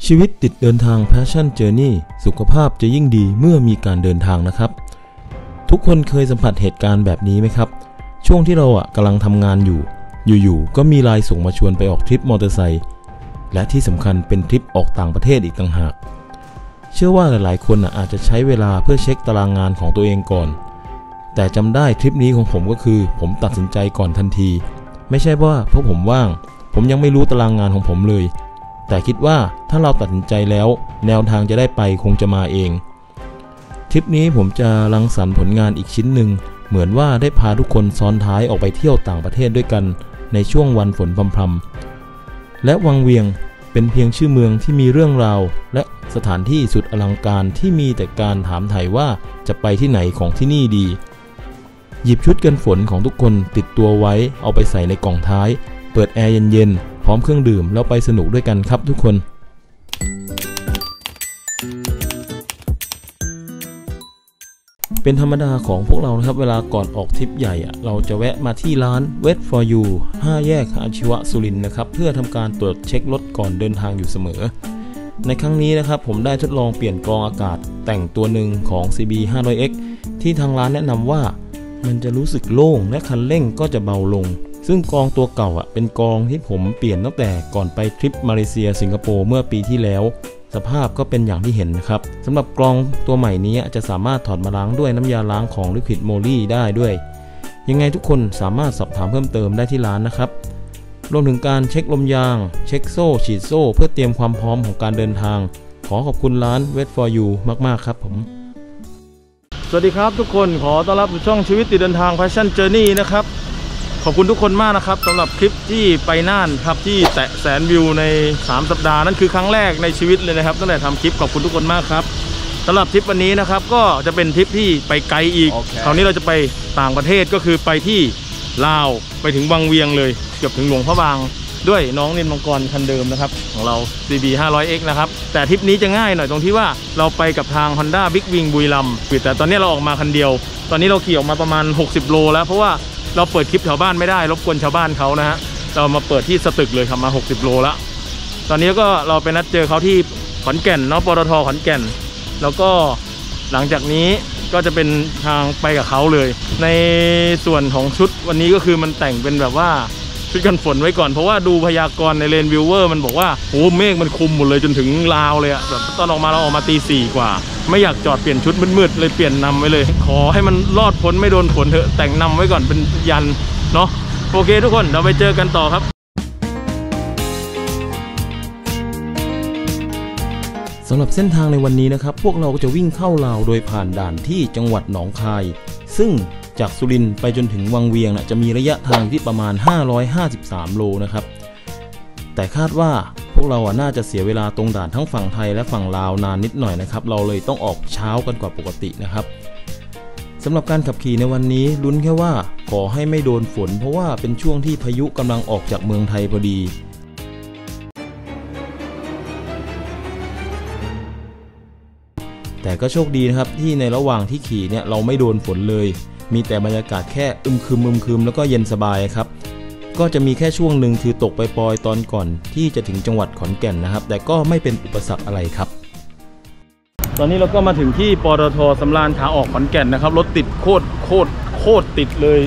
ชีวิตติดเดินทาง Passion Journey สุขภาพจะยิ่งดีเมื่อมีการเดินทางนะครับทุกคนเคยสัมผัสเหตุการณ์แบบนี้ไหมครับช่วงที่เรากำลังทำงานอยู่ก็มีไลน์ส่งมาชวนไปออกทริปมอเตอร์ไซค์และที่สำคัญเป็นทริปออกต่างประเทศอีกต่างหากเชื่อว่าหลายๆคนอาจจะใช้เวลาเพื่อเช็คตารางงานของตัวเองก่อนแต่จำได้ทริปนี้ของผมก็คือผมตัดสินใจก่อนทันทีไม่ใช่ว่าเพราะผมว่างผมยังไม่รู้ตารางงานของผมเลยแต่คิดว่าถ้าเราตัดสินใจแล้วแนวทางจะได้ไปคงจะมาเองทริปนี้ผมจะรังสรรค์ผลงานอีกชิ้นหนึ่งเหมือนว่าได้พาทุกคนซ้อนท้ายออกไปเที่ยวต่างประเทศด้วยกันในช่วงวันฝนพรำๆและวังเวียงเป็นเพียงชื่อเมืองที่มีเรื่องราวและสถานที่สุดอลังการที่มีแต่การถามไถ่ว่าจะไปที่ไหนของที่นี่ดีหยิบชุดกันฝนของทุกคนติดตัวไว้เอาไปใส่ในกล่องท้ายเปิดแอร์เย็นๆพร้อมเครื่องดื่มแล้วไปสนุกด้วยกันครับทุกคนเป็นธรรมดาของพวกเรานะครับเวลาก่อนออกทริปใหญ่เราจะแวะมาที่ร้าน Wait for You 5 แยกอาชีวะสุรินทร์นะครับเพื่อทำการตรวจเช็ครถก่อนเดินทางอยู่เสมอในครั้งนี้นะครับผมได้ทดลองเปลี่ยนกรองอากาศแต่งตัวหนึ่งของ CB 500X ที่ทางร้านแนะนำว่ามันจะรู้สึกโล่งและคันเร่งก็จะเบาลงซึ่งกรองตัวเก่าเป็นกรองที่ผมเปลี่ยนตั้งแต่ก่อนไปทริปมาเลเซียสิงคโปร์เมื่อปีที่แล้วสภาพก็เป็นอย่างที่เห็นนะครับสำหรับกรองตัวใหม่นี้จะสามารถถอดมาล้างด้วยน้ำยาล้างของ Liquid Moly ได้ด้วยยังไงทุกคนสามารถสอบถามเพิ่มเติมได้ที่ร้านนะครับรวมถึงการเช็คลมยางเช็คโซ่ฉีดโซ่เพื่อเตรียมความพร้อมของการเดินทางขอขอบคุณร้าน Wait for You มากๆครับผมสวัสดีครับทุกคนขอต้อนรับสู่ช่องชีวิตติดเดินทาง Passion Journey นะครับขอบคุณทุกคนมากนะครับสำหรับคลิปที่ไปน่านครับที่แตะแสนวิวใน3สัปดาห์นั่นคือครั้งแรกในชีวิตเลยนะครับตั้งแต่ทำคลิปขอบคุณทุกคนมากครับสำหรับทริปวันนี้นะครับก็จะเป็นทริปที่ไปไกลอีกคราวนี้เราจะไปต่างประเทศก็คือไปที่ลาวไปถึงวังเวียงเลยเกือบถึงหลวงพระบางด้วยน้องนินมังกรคันเดิมนะครับของเรา CB 500X นะครับแต่ทริปนี้จะง่ายหน่อยตรงที่ว่าเราไปกับทาง Honda Big Wing บุรีรัมย์แต่ตอนนี้เราออกมาคันเดียวตอนนี้เราขี่ออกมาประมาณ60โลแล้วเพราะว่าเราเปิดคลิปแถวบ้านไม่ได้รบกวนชาวบ้านเขานะฮะเรามาเปิดที่สตึกเลยครับมา60โลแล้วตอนนี้ก็เราไปนัดเจอเขาที่ขอนแก่นเนาะปตท.ขอนแก่นแล้วก็หลังจากนี้ก็จะเป็นทางไปกับเขาเลยในส่วนของชุดวันนี้ก็คือมันแต่งเป็นแบบว่าชุดกันฝนไว้ก่อนเพราะว่าดูพยากรณ์ในเลนวิวเวอร์มันบอกว่าโอ้เมฆมันคุมหมดเลยจนถึงลาวเลยแบบตอนออกมาเราออกมาตี 4กว่าไม่อยากจอดเปลี่ยนชุดมืดๆเลยเปลี่ยนนำไว้เลยขอให้มันรอดพ้นไม่โดนฝนเถอะแต่งนำไว้ก่อนเป็นยันเนาะโอเคทุกคนเราไปเจอกันต่อครับสำหรับเส้นทางในวันนี้นะครับพวกเราก็จะวิ่งเข้าลาวโดยผ่านด่านที่จังหวัดหนองคายซึ่งจากสุรินทร์ไปจนถึงวังเวียงจะมีระยะทางที่ประมาณ553โลนะครับแต่คาดว่าพวกเราน่าจะเสียเวลาตรงด่านทั้งฝั่งไทยและฝั่งลาวนานนิดหน่อยนะครับเราเลยต้องออกเช้ากันกว่าปกตินะครับสำหรับการขับขี่ในวันนี้ลุ้นแค่ว่าขอให้ไม่โดนฝนเพราะว่าเป็นช่วงที่พายุกำลังออกจากเมืองไทยพอดีแต่ก็โชคดีนะครับที่ในระหว่างที่ขี่เราไม่โดนฝนเลยมีแต่บรรยากาศแค่อึมครึมแล้วก็เย็นสบายครับก็จะมีแค่ช่วงหนึ่งคือตกปล่อยๆตอนก่อนที่จะถึงจังหวัดขอนแก่นนะครับแต่ก็ไม่เป็นอุปสรรคอะไรครับตอนนี้เราก็มาถึงที่ปตท.สำราญขาออกขอนแก่นนะครับรถติดโคตรติดเลย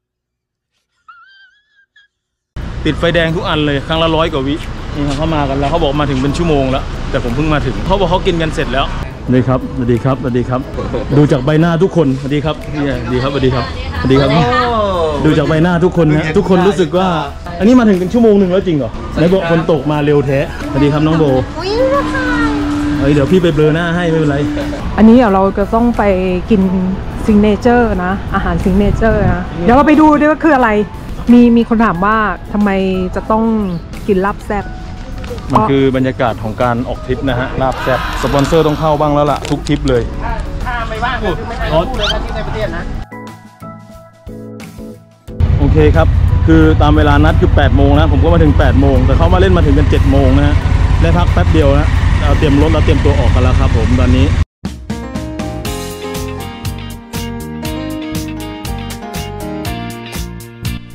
ติดไฟแดงทุกอันเลยครั้งละ100 กว่าวินี่เขามากันแล้วเขาบอกมาถึงเป็นชั่วโมงแล้วแต่ผมเพิ่งมาถึงเขาบอกเขากินกันเสร็จแล้วนี่ครับสวัสดีครับสวัสดีครับดูจากใบหน้าทุกคนสวัสดีครับนี่ดีครับสวัสดีครับสวัสดีครับดูจากใบหน้าทุกคนนะทุกคนรู้สึกว่าอันนี้มาถึงเป็นชั่วโมงหนึ่งแล้วจริงเหรอไหนบอกคนตกมาเร็วแท้สวัสดีครับน้องโบเดี๋ยวพี่ไปเบลอหน้าให้ไม่เป็นไรอันนี้เดี๋ยวเราจะต้องไปกินซิงเนเจอร์นะอาหารซิงเนเจอร์นะเดี๋ยวเราไปดูด้วยว่าคืออะไรมีคนถามว่าทำไมจะต้องกินลาบแซ่บมันคือบรรยากาศของการออกทริปนะฮะลาบแซ่บสปอนเซอร์ต้องเข้าบ้างแล้วล่ะทุกทริปเลยถ้าไม่ว่างคือไม่ได้พูดเลยถ้าที่ในประเทศนะโอเคครับคือตามเวลานัดคือ8โมงนะผมก็มาถึง8โมงแต่เขามาเล่นมาถึงกัน7โมงนะฮะได้พักแป๊บเดียวนะเราเตรียมรถเราเตรียมตัวออกกันแล้วครับผมตอนนี้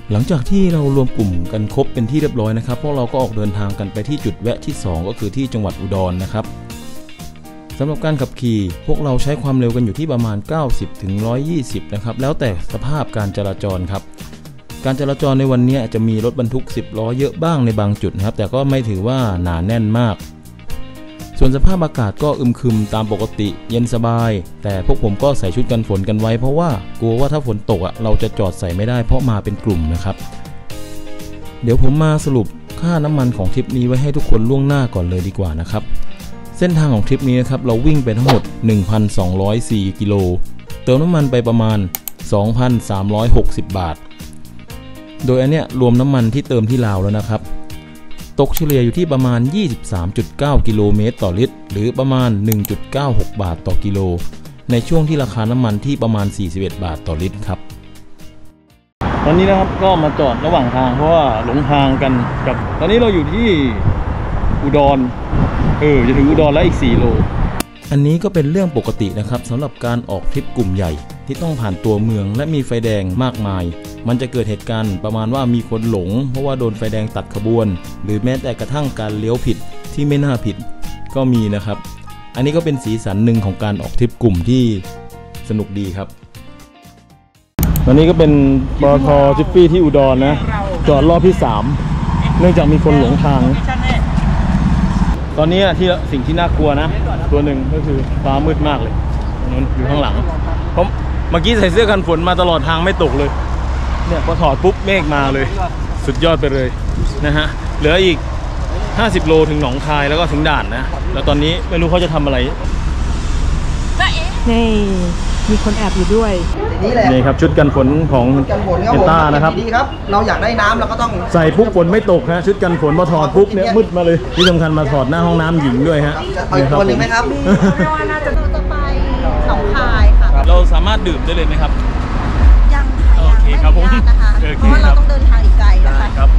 หลังจากที่เรารวมกลุ่มกันครบเป็นที่เรียบร้อยนะครับพวกเราก็ออกเดินทางกันไปที่จุดแวะที่2ก็คือที่จังหวัดอุดรนะครับสำหรับการขับขี่พวกเราใช้ความเร็วกันอยู่ที่ประมาณ90 ถึง 120นะครับแล้วแต่สภาพการจราจรครับการจราจรในวันนี้จะมีรถบรรทุก10 ล้อเยอะบ้างในบางจุดนะครับแต่ก็ไม่ถือว่าหนาแน่นมากส่วนสภาพอากาศก็อึมครึมตามปกติเย็นสบายแต่พวกผมก็ใส่ชุดกันฝนกันไว้เพราะว่ากลัวว่าถ้าฝนตกเราจะจอดใส่ไม่ได้เพราะมาเป็นกลุ่มนะครับเดี๋ยวผมมาสรุปค่าน้ำมันของทริปนี้ไว้ให้ทุกคนล่วงหน้าก่อนเลยดีกว่านะครับเส้นทางของทริปนี้นะครับเราวิ่งไปทั้งหมด 1,204 กิโลเติมน้ำมันไปประมาณ 2,360 บาทโดยอันเนี้ยรวมน้ำมันที่เติมที่ลาวแล้วนะครับตกเฉลี่ยอยู่ที่ประมาณ 23.9 กิโลเมตรต่อลิตรหรือประมาณ 1.96 บาทต่อกิโลในช่วงที่ราคาน้ำมันที่ประมาณ 41 บาทต่อลิตรครับตอนนี้นะครับก็มาจอดระหว่างทางเพราะว่าหลงทางกันกับตอนนี้เราอยู่ที่อุดรจะถึงอุดรแล้วอีก4 โลอันนี้ก็เป็นเรื่องปกตินะครับสำหรับการออกทริปกลุ่มใหญ่ที่ต้องผ่านตัวเมืองและมีไฟแดงมากมายมันจะเกิดเหตุการณ์ประมาณว่ามีคนหลงเพราะว่าโดนไฟแดงตัดขบวนหรือแม้แต่กระทั่งการเลี้ยวผิดที่ไม่น่าผิดก็มีนะครับอันนี้ก็เป็นสีสันหนึ่งของการออกทริปกลุ่มที่สนุกดีครับตอนนี้ก็เป็นปตท.จิฟฟี่ที่อุดรนะจอดรอบที่3เนื่องจากมีคนหลงทางตอนนี้สิ่งที่น่ากลัวนะตัวหนึ่งก็คือฟ้ามืดมากเลยนั่นอยู่ข้างหลังเพราะเมื่อกี้ใส่เสื้อกันฝนมาตลอดทางไม่ตกเลยเนี่ยพอถอดปุ๊บเมฆมาเลยสุดยอดไปเลยนะฮะเหลืออีก50 โลถึงหนองคายแล้วก็ถึงด่านนะแล้วตอนนี้ไม่รู้เขาจะทำอะไรนี่มีคนแอบอยู่ด้วยนี่ครับชุดกันฝนของเอต้านะครับดีครับเราอยากได้น้ำเราก็ต้องใส่ปุ๊บฝนไม่ตกนะชุดกันฝนพอถอดปุ๊บเนี่ยมืดมาเลยที่สำคัญมาถอดหน้าห้องน้ำหญิงด้วยฮะเอาอีกตัวนึงไหมครับน่าจะไปหนองคายค่ะเราสามารถดื่มได้เลยไหมครับยังค่ะโอเคครับผมนะคะเพราะว่าเราต้องเดินทางอีกไกลนะคะครับ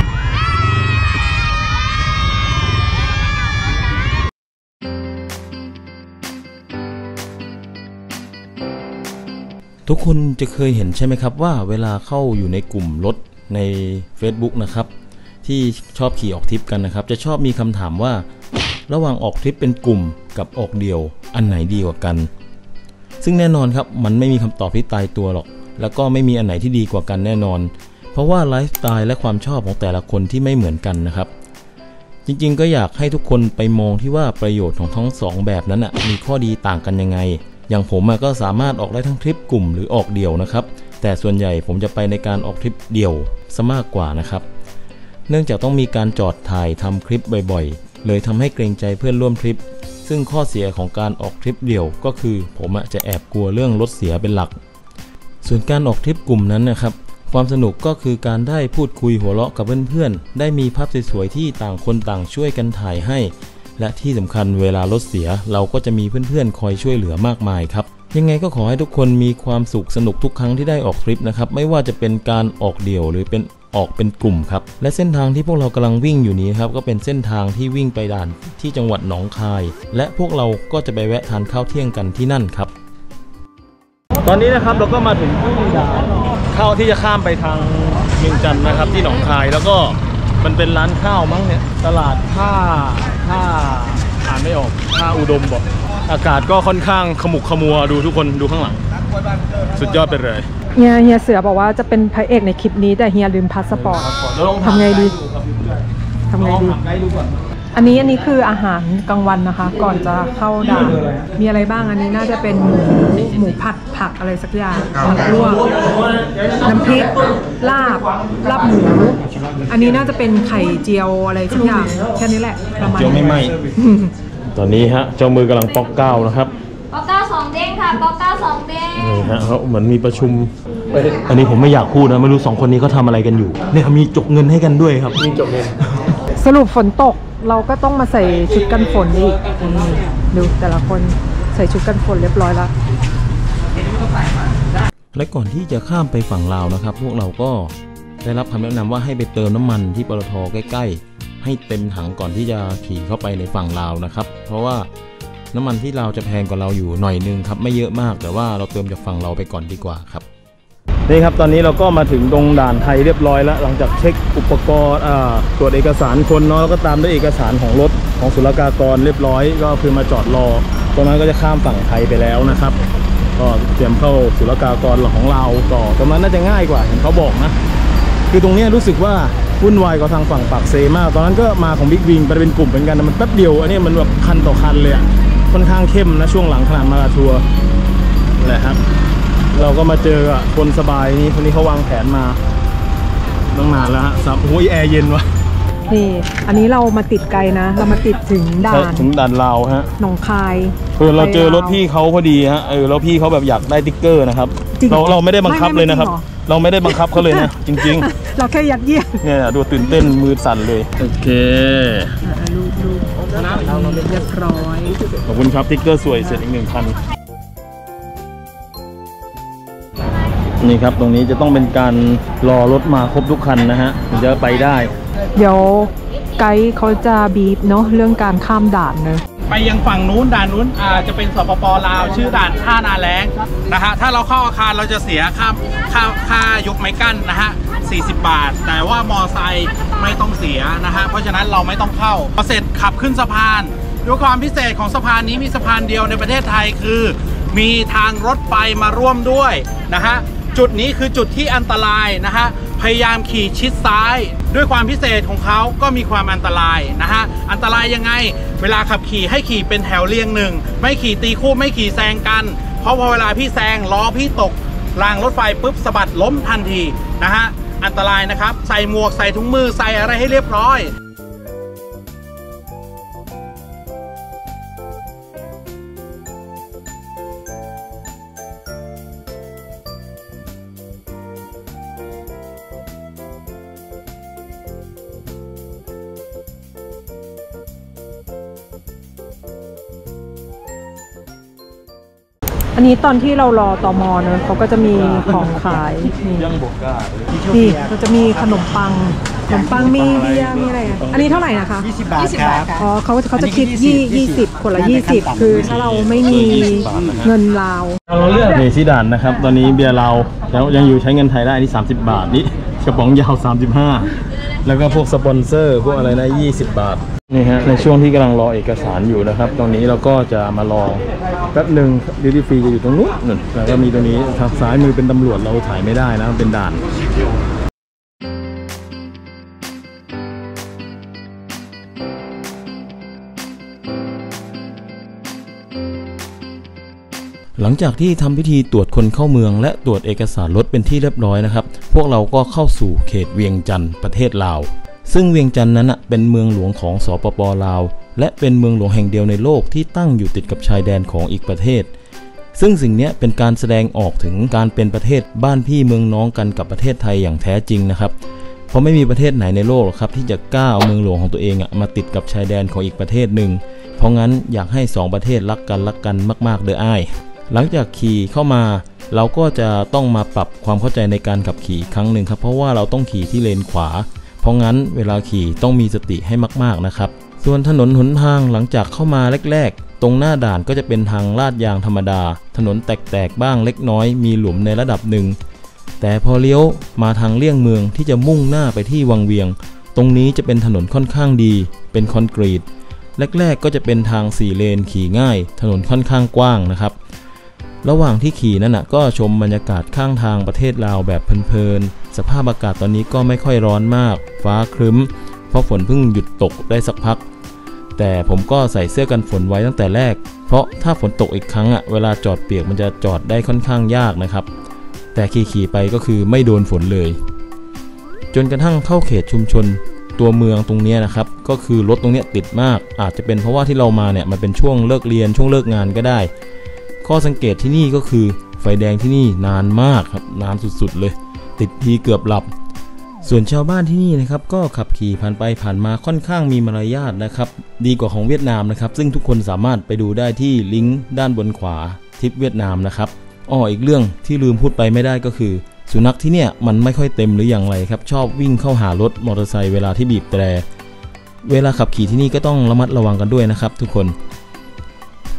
ทุกคนจะเคยเห็นใช่ไหมครับว่าเวลาเข้าอยู่ในกลุ่มรถใน Facebook นะครับที่ชอบขี่ออกทริปกันนะครับจะชอบมีคำถามว่าระหว่างออกทริปเป็นกลุ่มกับออกเดี่ยวอันไหนดีกว่ากันซึ่งแน่นอนครับมันไม่มีคำตอบที่ตายตัวหรอกแล้วก็ไม่มีอันไหนที่ดีกว่ากันแน่นอนเพราะว่าไลฟ์สไตล์และความชอบของแต่ละคนที่ไม่เหมือนกันนะครับจริงๆก็อยากให้ทุกคนไปมองที่ว่าประโยชน์ของทั้ง2แบบนั้นมีข้อดีต่างกันยังไงอย่างผมก็สามารถออกได้ทั้งทริปกลุ่มหรือออกเดี่ยวนะครับแต่ส่วนใหญ่ผมจะไปในการออกทริปเดี่ยวซะมากกว่านะครับเนื่องจากต้องมีการจอดถ่ายทำคลิปบ่อยๆเลยทำให้เกรงใจเพื่อนร่วมทริปซึ่งข้อเสียของการออกทริปเดี่ยวก็คือผมจะแอบกลัวเรื่องรถเสียเป็นหลักส่วนการออกทริปกลุ่มนั้นนะครับความสนุกก็คือการได้พูดคุยหัวเราะกับเพื่อนๆได้มีภาพสวยๆที่ต่างคนต่างช่วยกันถ่ายให้และที่สำคัญเวลารถเสียเราก็จะมีเพื่อนๆคอยช่วยเหลือมากมายครับยังไงก็ขอให้ทุกคนมีความสุขสนุกทุกครั้งที่ได้ออกทริปนะครับไม่ว่าจะเป็นการออกเดี่ยวหรือเป็นออกเป็นกลุ่มครับและเส้นทางที่พวกเรากำลังวิ่งอยู่นี้ครับก็เป็นเส้นทางที่วิ่งไปด่านที่จังหวัดหนองคายและพวกเราก็จะไปแวะทานข้าวเที่ยงกันที่นั่นครับตอนนี้นะครับเราก็มาถึงที่ด่านข้าวที่จะข้ามไปทางเวียงจันทร์นะครับที่หนองคายแล้วก็มันเป็นร้านข้าวมั้งเนี่ยตลาดท่าอ่านไม่ออกท่าอุดมบอกอากาศก็ค่อนข้างขมุกขมัวดูทุกคนดูข้างหลังสุดยอดไปเลยเฮียเสือบอกว่าจะเป็นพระเอกในคลิปนี้แต่เฮียลืมพาสปอร์ตทำไงดีอันนี้คืออาหารกลางวันนะคะก่อนจะเข้าด่านมีอะไรบ้างอันนี้น่าจะเป็นหมูผัดอะไรสักอย่างผัดลวกน้ำพริกลาบหมูอันนี้น่าจะเป็นไข่เจียวอะไรสักอย่างแค่นี้แหละประมาณเจียวไม่ไหม้ตอนนี้เจ้ามือกำลังปอกก้าวนะครับปอกก้าว2 เด้งค่ะปอกก้าว2 เด้งนี่เขาเหมือนมีประชุมอันนี้ผมไม่อยากพูดนะไม่รู้2 คนนี้เขาทำอะไรกันอยู่เนี่ยมีจกเงินให้กันด้วยครับมีจกเงินสรุปฝนตกเราก็ต้องมาใส่ชุดกันฝนอีกดูแต่ละคนใส่ชุดกันฝนเรียบร้อยแล้วและก่อนที่จะข้ามไปฝั่งลาวนะครับพวกเราก็ได้รับคำแนะนำว่าให้ไปเติมน้ำมันที่ปตท.ใกล้ๆให้เต็มถังก่อนที่จะขี่เข้าไปในฝั่งลาวนะครับเพราะว่าน้ำมันที่ลาวจะแพงกว่าเราอยู่หน่อยนึงครับไม่เยอะมากแต่ว่าเราเติมจากฝั่งเราไปก่อนดีกว่าครับนี่ครับตอนนี้เราก็มาถึงตรงด่านไทยเรียบร้อยแล้วหลังจากเช็คอุปกรณ์ตรวจเอกสารคนเนาะแล้วก็ตามด้วยเอกสารของรถของศุลกากรเรียบร้อยก็คือมาจอดรอตรงนั้นก็จะข้ามฝั่งไทยไปแล้วนะครับก็เตรียมเข้าศุลกากรของเราต่อตรงนั้นน่าจะง่ายกว่าเห็นเขาบอกนะคือตรงนี้รู้สึกว่าวุ่นวายกว่าทางฝั่งปากเซมากตอนนั้นก็มาของบิ๊กวิงไปเป็นกลุ่มเหมือนกันมันแป๊บเดียวอันนี้มันแบบคันต่อคันเลยค่อนข้างเข้มนะช่วงหลังขนาดมาทัวร์แหละครับเราก็มาเจอคนสบายนี่คนนี้เขาวางแผนมาตั้งนานแล้วฮะโอ้ยแอร์เย็นวะนี่อันนี้เรามาติดไกลนะเรามาติดถึงด่านลาวฮะหนองคายเราเจอรถพี่เขาพอดีฮะแล้วพี่เขาแบบอยากได้ติ๊กเกอร์นะครับเราไม่ได้บังคับเลยนะครับเราไม่ได้บังคับเขาเลยนะจริงๆเราแค่ยัดเยียดเนี่ยดูตื่นเต้นมือสั่นเลยโอเคลูกเราเรียบร้อยขอบคุณครับติ๊กเกอร์สวยเสร็จอีก1,000นี่ครับตรงนี้จะต้องเป็นการรอรถมาครบทุกคันนะฮะถึงจะไปได้เดี๋ยวไกด์เขาจะบีบเนาะเรื่องการข้ามด่านเลยไปยังฝั่งนู้นด่านนู้นจะเป็นสปป.ลาวชื่อด่านท่านาแรงนะฮะถ้าเราเข้าอาคารเราจะเสียค่ายกไม้กั้นนะฮะ40 บาทแต่ว่ามอไซค์ไม่ต้องเสียนะฮะเพราะฉะนั้นเราไม่ต้องเข้าพอเสร็จขับขึ้นสะพานด้วยความพิเศษของสะพานนี้มีสะพานเดียวในประเทศไทยคือมีทางรถไฟมาร่วมด้วยนะฮะจุดนี้คือจุดที่อันตรายนะฮะพยายามขี่ชิดซ้ายด้วยความพิเศษของเขาก็มีความอันตรายนะฮะอันตรายยังไงเวลาขับขี่ให้ขี่เป็นแถวเรียงหนึ่งไม่ขี่ตีคู่ไม่ขี่แซงกันเพราะพอเวลาพี่แซงล้อพี่ตกรางรถไฟปุ๊บสะบัดล้มทันทีนะฮะอันตรายนะครับใส่หมวกใส่ถุงมือใส่อะไรให้เรียบร้อยอันนี้ตอนที่เรารอตม.เนอะเขาก็จะมีของขายนี่เราจะมีขนมปังมีเบียร์มีอะไรอันนี้เท่าไหร่นะคะ 20 บาทครับอ๋อเขาจะคิด20คนละ20คือถ้าเราไม่มีเงินลาวนี่ที่ด่านนะครับตอนนี้เบียร์เราแล้วยังอยู่ใช้เงินไทยได้ที่30 บาทนี่กระป๋องยาว35แล้วก็พวกสปอนเซอร์พวกอะไรนะ20 บาทนี่ฮะในช่วงที่กำลังรอเอกสารอยู่นะครับตรงนี้เราก็จะมารอแป๊บหนึ่งดิวตี้ฟรีจะอยู่ตรงนู้นแล้วก็มีตรงนี้ทางซ้ายมือเป็นตำรวจเราถ่ายไม่ได้นะเป็นด่านหลังจากที่ทำพิธีตรวจคนเข้าเมืองและตรวจเอกสารรถเป็นที่เรียบร้อยนะครับพวกเราก็เข้าสู่เขตเวียงจันทร์ประเทศลาวซึ่งเวียงจันทร์นั้นเป็นเมืองหลวงของสปป.ลาวและเป็นเมืองหลวงแห่งเดียวในโลกที่ตั้งอยู่ติดกับชายแดนของอีกประเทศซึ่งสิ่งนี้เป็นการแสดงออกถึงการเป็นประเทศบ้านพี่เมืองน้องกันกับประเทศไทยอย่างแท้จริงนะครับเพราะไม่มีประเทศไหนในโลกหรอกครับที่จะกล้าเอาเมืองหลวงของตัวเองมาติดกับชายแดนของอีกประเทศหนึ่งเพราะงั้นอยากให้2ประเทศรักกันมากๆเด้ออ้ายหลังจากขี่เข้ามาเราก็จะต้องมาปรับความเข้าใจในการขับขี่ครั้งหนึ่งครับเพราะว่าเราต้องขี่ที่เลนขวาเพราะงั้นเวลาขี่ต้องมีสติให้มากๆนะครับส่วนถนนหนทางหลังจากเข้ามาแรกๆตรงหน้าด่านก็จะเป็นทางลาดยางธรรมดาถนนแตกๆบ้างเล็กน้อยมีหลุมในระดับหนึ่งแต่พอเลี้ยวมาทางเลี่ยงเมืองที่จะมุ่งหน้าไปที่วังเวียงตรงนี้จะเป็นถนนค่อนข้างดีเป็นคอนกรีตแรกๆก็จะเป็นทาง4 เลนขี่ง่ายถนนค่อนข้างกว้างนะครับระหว่างที่ขี่นั้นก็ชมบรรยากาศข้างทางประเทศลาวแบบเพลินๆสภาพอากาศตอนนี้ก็ไม่ค่อยร้อนมากฟ้าครึ้มเพราะฝนเพิ่งหยุดตกได้สักพักแต่ผมก็ใส่เสื้อกันฝนไว้ตั้งแต่แรกเพราะถ้าฝนตกอีกครั้งเวลาจอดเปียกมันจะจอดได้ค่อนข้างยากนะครับแต่ขี่ไปก็คือไม่โดนฝนเลยจนกระทั่งเข้าเขตชุมชนตัวเมืองตรงนี้นะครับก็คือรถตรงนี้ติดมากอาจจะเป็นเพราะว่าที่เรามาเนี่ยมันเป็นช่วงเลิกเรียนช่วงเลิกงานก็ได้ข้อสังเกตที่นี่ก็คือไฟแดงที่นี่นานมากครับนานสุดๆเลยติดทีเกือบหลับส่วนชาวบ้านที่นี่นะครับก็ขับขี่ผ่านไปผ่านมาค่อนข้างมีมารยาทนะครับดีกว่าของเวียดนามนะครับซึ่งทุกคนสามารถไปดูได้ที่ลิงก์ด้านบนขวาทริปเวียดนามนะครับอีกเรื่องที่ลืมพูดไปไม่ได้ก็คือสุนัขที่เนี่ยมันไม่ค่อยเต็มหรืออย่างไรครับชอบวิ่งเข้าหารถมอเตอร์ไซค์เวลาที่บีบแตรเวลาขับขี่ที่นี่ก็ต้องระมัดระวังกันด้วยนะครับทุกคน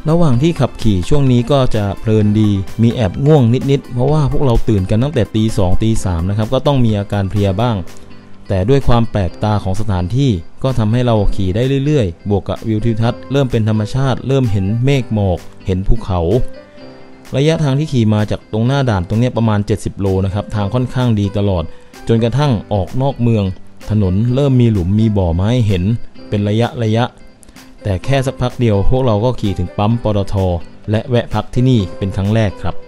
ระหว่างที่ขับขี่ช่วงนี้ก็จะเพลินดีมีแอบง่วงนิดๆเพราะว่าพวกเราตื่นกันตั้งแต่ตี 2 ตี 3นะครับก็ต้องมีอาการเพลียบ้างแต่ด้วยความแปลกตาของสถานที่ก็ทำให้เราขี่ได้เรื่อยๆบวกกับวิวทิวทัศน์เริ่มเป็นธรรมชาติเริ่มเห็นเมฆหมอกเห็นภูเขาระยะทางที่ขี่มาจากตรงหน้าด่านตรงนี้ประมาณ70 โลนะครับทางค่อนข้างดีตลอดจนกระทั่งออกนอกเมืองถนนเริ่มมีหลุมมีบ่อไม้เห็นเป็นระยะแต่แค่สักพักเดียวพวกเราก็ขี่ถึงปั๊มปตท.และแวะพักที่นี่เป็นครั้งแรกครับ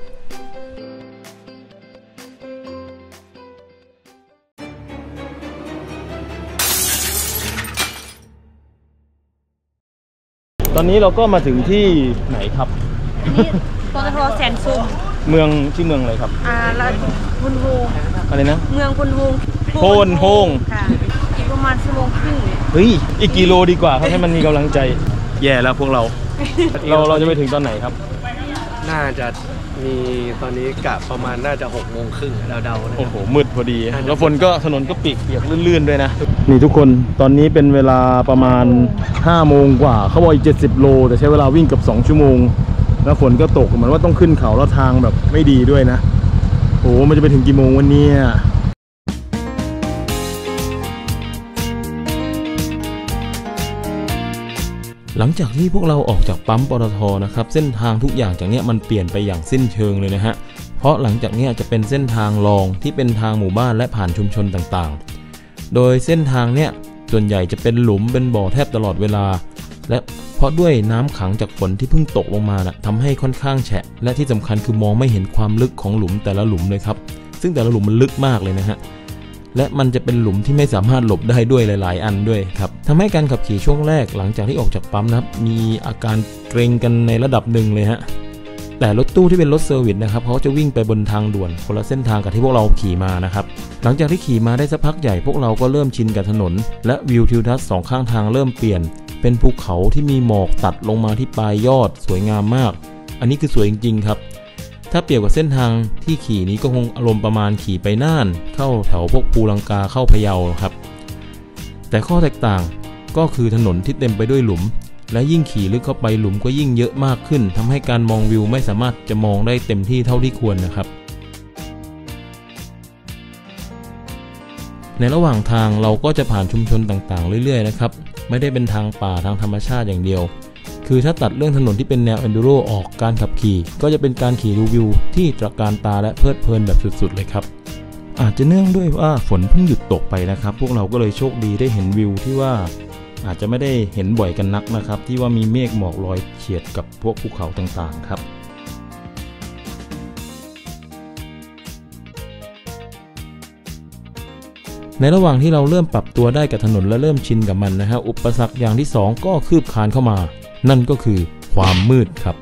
ตอนนี้เราก็มาถึงที่ไหนครับนี่ปตท.แสนสุขเมืองชื่อเมืองอะไรครับแล้วพุนโฮงอะไรนะเมืองพุนโฮงโพนโฮงค่ะอีกประมาณ1 ชั่วโมงครึ่งเฮ้ยอีกกิโลดีกว่าครับให้มันมีกำลังใจแย่แล้วพวกเราจะไปถึงตอนไหนครับน่าจะมีตอนนี้กะประมาณน่าจะ6:30เดาๆนะโอ้โหมืดพอดีแล้วฝนก็ถนนก็เปียกลื่นๆด้วยนะนี่ทุกคนตอนนี้เป็นเวลาประมาณ5 โมงกว่าเขาบอกอีก70 โลแต่ใช้เวลาวิ่งกับ2 ชั่วโมงแล้วฝนก็ตกเหมือนว่าต้องขึ้นเขาแล้วทางแบบไม่ดีด้วยนะโอ้มันจะไปถึงกี่โมงวันนี้หลังจากที่พวกเราออกจากปั๊มปตท.นะครับเส้นทางทุกอย่างจากนี้มันเปลี่ยนไปอย่างสิ้นเชิงเลยนะฮะเพราะหลังจากนี้จะเป็นเส้นทางรองที่เป็นทางหมู่บ้านและผ่านชุมชนต่างๆโดยเส้นทางเนี้ยส่วนใหญ่จะเป็นหลุมเป็นบ่อแทบตลอดเวลาและเพราะด้วยน้ำขังจากฝนที่เพิ่งตกลงมานะทำให้ค่อนข้างแฉะและที่สำคัญคือมองไม่เห็นความลึกของหลุมแต่ละหลุมเลยครับซึ่งแต่ละหลุมมันลึกมากเลยนะฮะและมันจะเป็นหลุมที่ไม่สามารถหลบได้ด้วยหลายๆอันด้วยครับทำให้การขับขี่ช่วงแรกหลังจากที่ออกจากปั๊มนะครับมีอาการเกรงกันในระดับหนึ่งเลยฮะแต่รถตู้ที่เป็นรถเซอร์วิสนะครับเขาจะวิ่งไปบนทางด่วนคนละเส้นทางกับที่พวกเราขี่มานะครับหลังจากที่ขี่มาได้สักพักใหญ่พวกเราก็เริ่มชินกับถนนและวิวทิวทัศน์2 ข้างทางเริ่มเปลี่ยนเป็นภูเขาที่มีหมอกตัดลงมาที่ปลายยอดสวยงามมากอันนี้คือสวยจริงๆครับถ้าเปรียบกับเส้นทางที่ขี่นี้ก็คงอารมณ์ประมาณขี่ไปน่านเข้าแถวพวกภูลังกาเข้าพะเยาครับแต่ข้อแตกต่างก็คือถนนที่เต็มไปด้วยหลุมและยิ่งขี่ลึกเข้าไปหลุมก็ยิ่งเยอะมากขึ้นทำให้การมองวิวไม่สามารถจะมองได้เต็มที่เท่าที่ควรนะครับในระหว่างทางเราก็จะผ่านชุมชนต่างๆเรื่อยๆนะครับไม่ได้เป็นทางป่าทางธรรมชาติอย่างเดียวคือถ้าตัดเรื่องถนนที่เป็นแนว Enduro ออกการขับขี่ก็จะเป็นการขี่ดูวิวที่ตระการตาและเพลิดเพลินแบบสุดๆเลยครับอาจจะเนื่องด้วยว่าฝนเพิ่งหยุดตกไปนะครับพวกเราก็เลยโชคดีได้เห็นวิวที่ว่าอาจจะไม่ได้เห็นบ่อยกันนักนะครับที่ว่ามีเมฆหมอกลอยเฉียดกับพวกภูเขาต่างๆครับในระหว่างที่เราเริ่มปรับตัวได้กับถนนและเริ่มชินกับมันนะครับอุปสรรคอย่างที่2ก็คืบคลานเข้ามานั่นก็คือความมืดครับ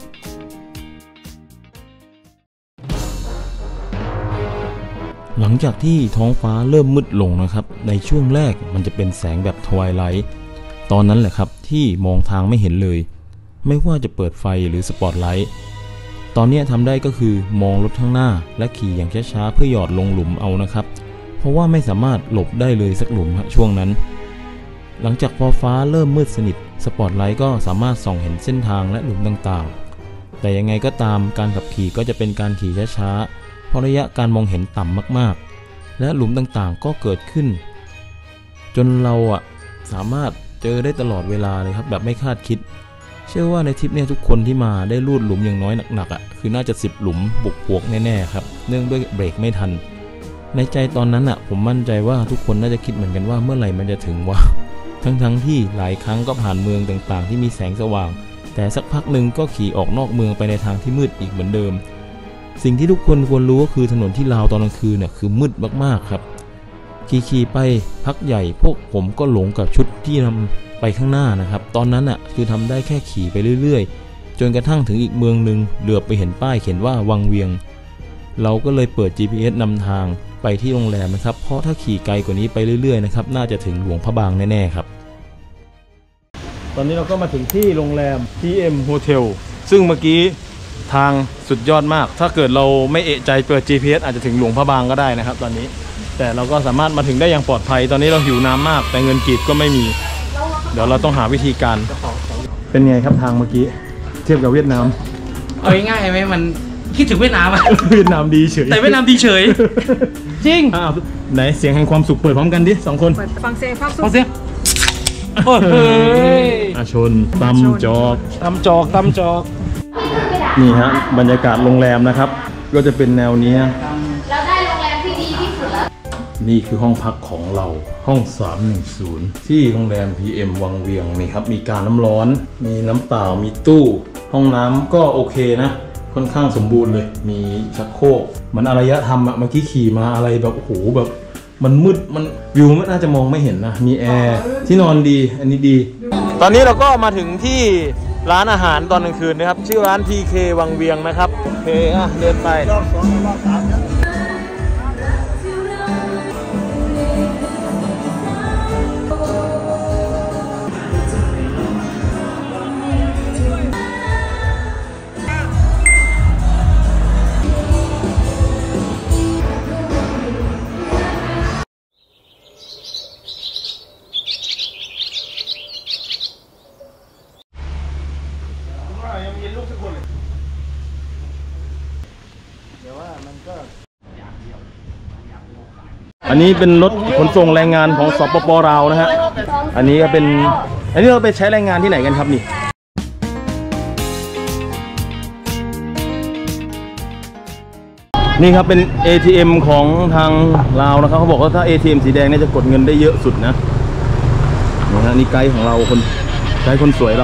หลังจากที่ท้องฟ้าเริ่มมืดลงนะครับในช่วงแรกมันจะเป็นแสงแบบทไวไลท์ตอนนั้นแหละครับที่มองทางไม่เห็นเลยไม่ว่าจะเปิดไฟหรือสปอตไลท์ตอนนี้ทำได้ก็คือมองรถข้างหน้าและขี่อย่างช้าๆเพื่อหยอดลงหลุมเอานะครับเพราะว่าไม่สามารถหลบได้เลยสักหลุมช่วงนั้นหลังจากพอฟ้าเริ่มมืดสนิทสปอตไลท์ก็สามารถส่องเห็นเส้นทางและหลุมต่างๆแต่ยังไงก็ตามการขับขี่ก็จะเป็นการขี่ช้าๆเพราะระยะการมองเห็นต่ำมากๆและหลุมต่างๆก็เกิดขึ้นจนเราสามารถเจอได้ตลอดเวลาเลยครับแบบไม่คาดคิดเชื่อว่าในทริปนี้ทุกคนที่มาได้ลูดหลุมอย่างน้อยหนักๆคือน่าจะ10 หลุมบวกแน่ๆครับเนื่องด้วยเบรกไม่ทันในใจตอนนั้นผมมั่นใจว่าทุกคนน่าจะคิดเหมือนกันว่าเมื่อไหร่มันจะถึงวะทั้งที่หลายครั้งก็ผ่านเมืองต่างๆที่มีแสงสว่างแต่สักพักหนึ่งก็ขี่ออกนอกเมืองไปในทางที่มืดอีกเหมือนเดิมสิ่งที่ทุกคนควรรู้ก็คือถนนที่ลาวตอนกลางคืนคือมืดมากๆครับขี่ไปพักใหญ่พวกผมก็หลงกับชุดที่นำไปข้างหน้านะครับตอนนั้นคือทำได้แค่ขี่ไปเรื่อยๆจนกระทั่งถึงอีกเมืองหนึ่งเหลือบไปเห็นป้ายเขียนว่าวังเวียงเราก็เลยเปิด GPS นำทางไปที่โรงแรมนะครับเพราะถ้าขี่ไกลกว่านี้ไปเรื่อยๆนะครับน่าจะถึงหลวงพระบางแน่ๆครับตอนนี้เราก็มาถึงที่โรงแรม PM Hotel ซึ่งเมื่อกี้ทางสุดยอดมากถ้าเกิดเราไม่เอะใจเปิด GPS อาจจะถึงหลวงพระบางก็ได้นะครับตอนนี้แต่เราก็สามารถมาถึงได้อย่างปลอดภัยตอนนี้เราหิวน้ำมากแต่เงินกีบก็ไม่มีเดี๋ยวเราต้องหาวิธีการเป็นไงครับทางเมื่อกี้เทียบกับเวียดนามเอาง่ายๆไหมมันคิดถึงเวียดนามอะเวียดนามดีเฉยแต่เวียดนามดีเฉยจริงไหนเสียงแห่งความสุขเปิดพร้อมกันดิ2 คนฟังเสียงความสุขฟังเสียงโอ้ยชนตำจอกนี่ฮะบรรยากาศโรงแรมนะครับก็จะเป็นแนวนี้เราได้โรงแรมที่ดีที่สุดแล้วนี่คือห้องพักของเราห้อง310ที่โรงแรม PM วังเวียงนี่ครับมีการน้ำร้อนมีน้ำเปล่ามีตู้ห้องน้ำก็โอเคนะค่อนข้างสมบูรณ์เลยมีชักโครกมันอารยธรรมอะเมื่อกี้ขี่มาอะไรแบบโอ้โหแบบมันมืดมันวิวมันน่าจะมองไม่เห็นนะมีแอร์ที่นอนดีอันนี้ดีตอนนี้เราก็มาถึงที่ร้านอาหารตอนกลางคืนนะครับชื่อร้าน TK วังเวียงนะครับโอเคเดินไปอันนี้เป็นรถขนส่งแรงงานของสปป.ลาวนะฮะอันนี้ก็เป็นอันนี้เราไปใช้แรงงานที่ไหนกันครับนี่ครับเป็น ATM ของทางลาวนะครับเขาบอกว่าถ้า ATM สีแดงเนี่ยจะกดเงินได้เยอะสุดนะนี่ฮะนี่ไกด์ของเราไกด์คนสวยเรา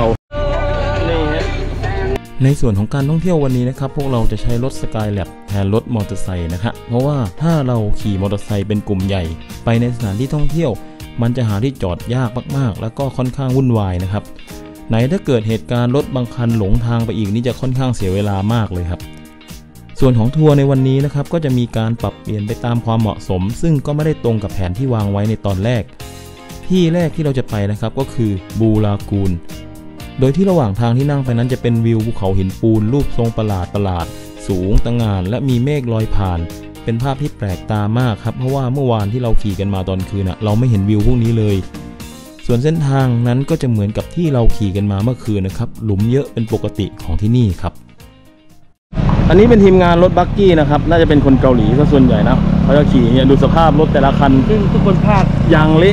ในส่วนของการท่องเที่ยววันนี้นะครับพวกเราจะใช้รถสกายแลบแทนรถมอเตอร์ไซค์นะครับเพราะว่าถ้าเราขี่มอเตอร์ไซค์เป็นกลุ่มใหญ่ไปในสถานที่ท่องเที่ยวมันจะหาที่จอดยากมากๆแล้วก็ค่อนข้างวุ่นวายนะครับไหนถ้าเกิดเหตุการณ์รถบางคันหลงทางไปอีกนี่จะค่อนข้างเสียเวลามากเลยครับส่วนของทัวร์ในวันนี้นะครับก็จะมีการปรับเปลี่ยนไปตามความเหมาะสมซึ่งก็ไม่ได้ตรงกับแผนที่วางไว้ในตอนแรกที่แรกที่เราจะไปนะครับก็คือบูลากูนโดยที่ระหว่างทางที่นั่งไปนั้นจะเป็นวิวภูเขาหินปูนรูปทรงประหลาดสูงตะงานและมีเมฆลอยผ่านเป็นภาพที่แปลกตามากครับเพราะว่าเมื่อวานที่เราขี่กันมาตอนคืนเราไม่เห็นวิวพวกนี้เลยส่วนเส้นทางนั้นก็จะเหมือนกับที่เราขี่กันมาเมื่อคืนนะครับหลุมเยอะเป็นปกติของที่นี่ครับอันนี้เป็นทีมงานรถบักกี้นะครับน่าจะเป็นคนเกาหลีซะส่วนใหญ่นะเขาจะขี่เนี่ยดูสภาพรถแต่ละคันซึ่งทุกคนพลาดยางเละ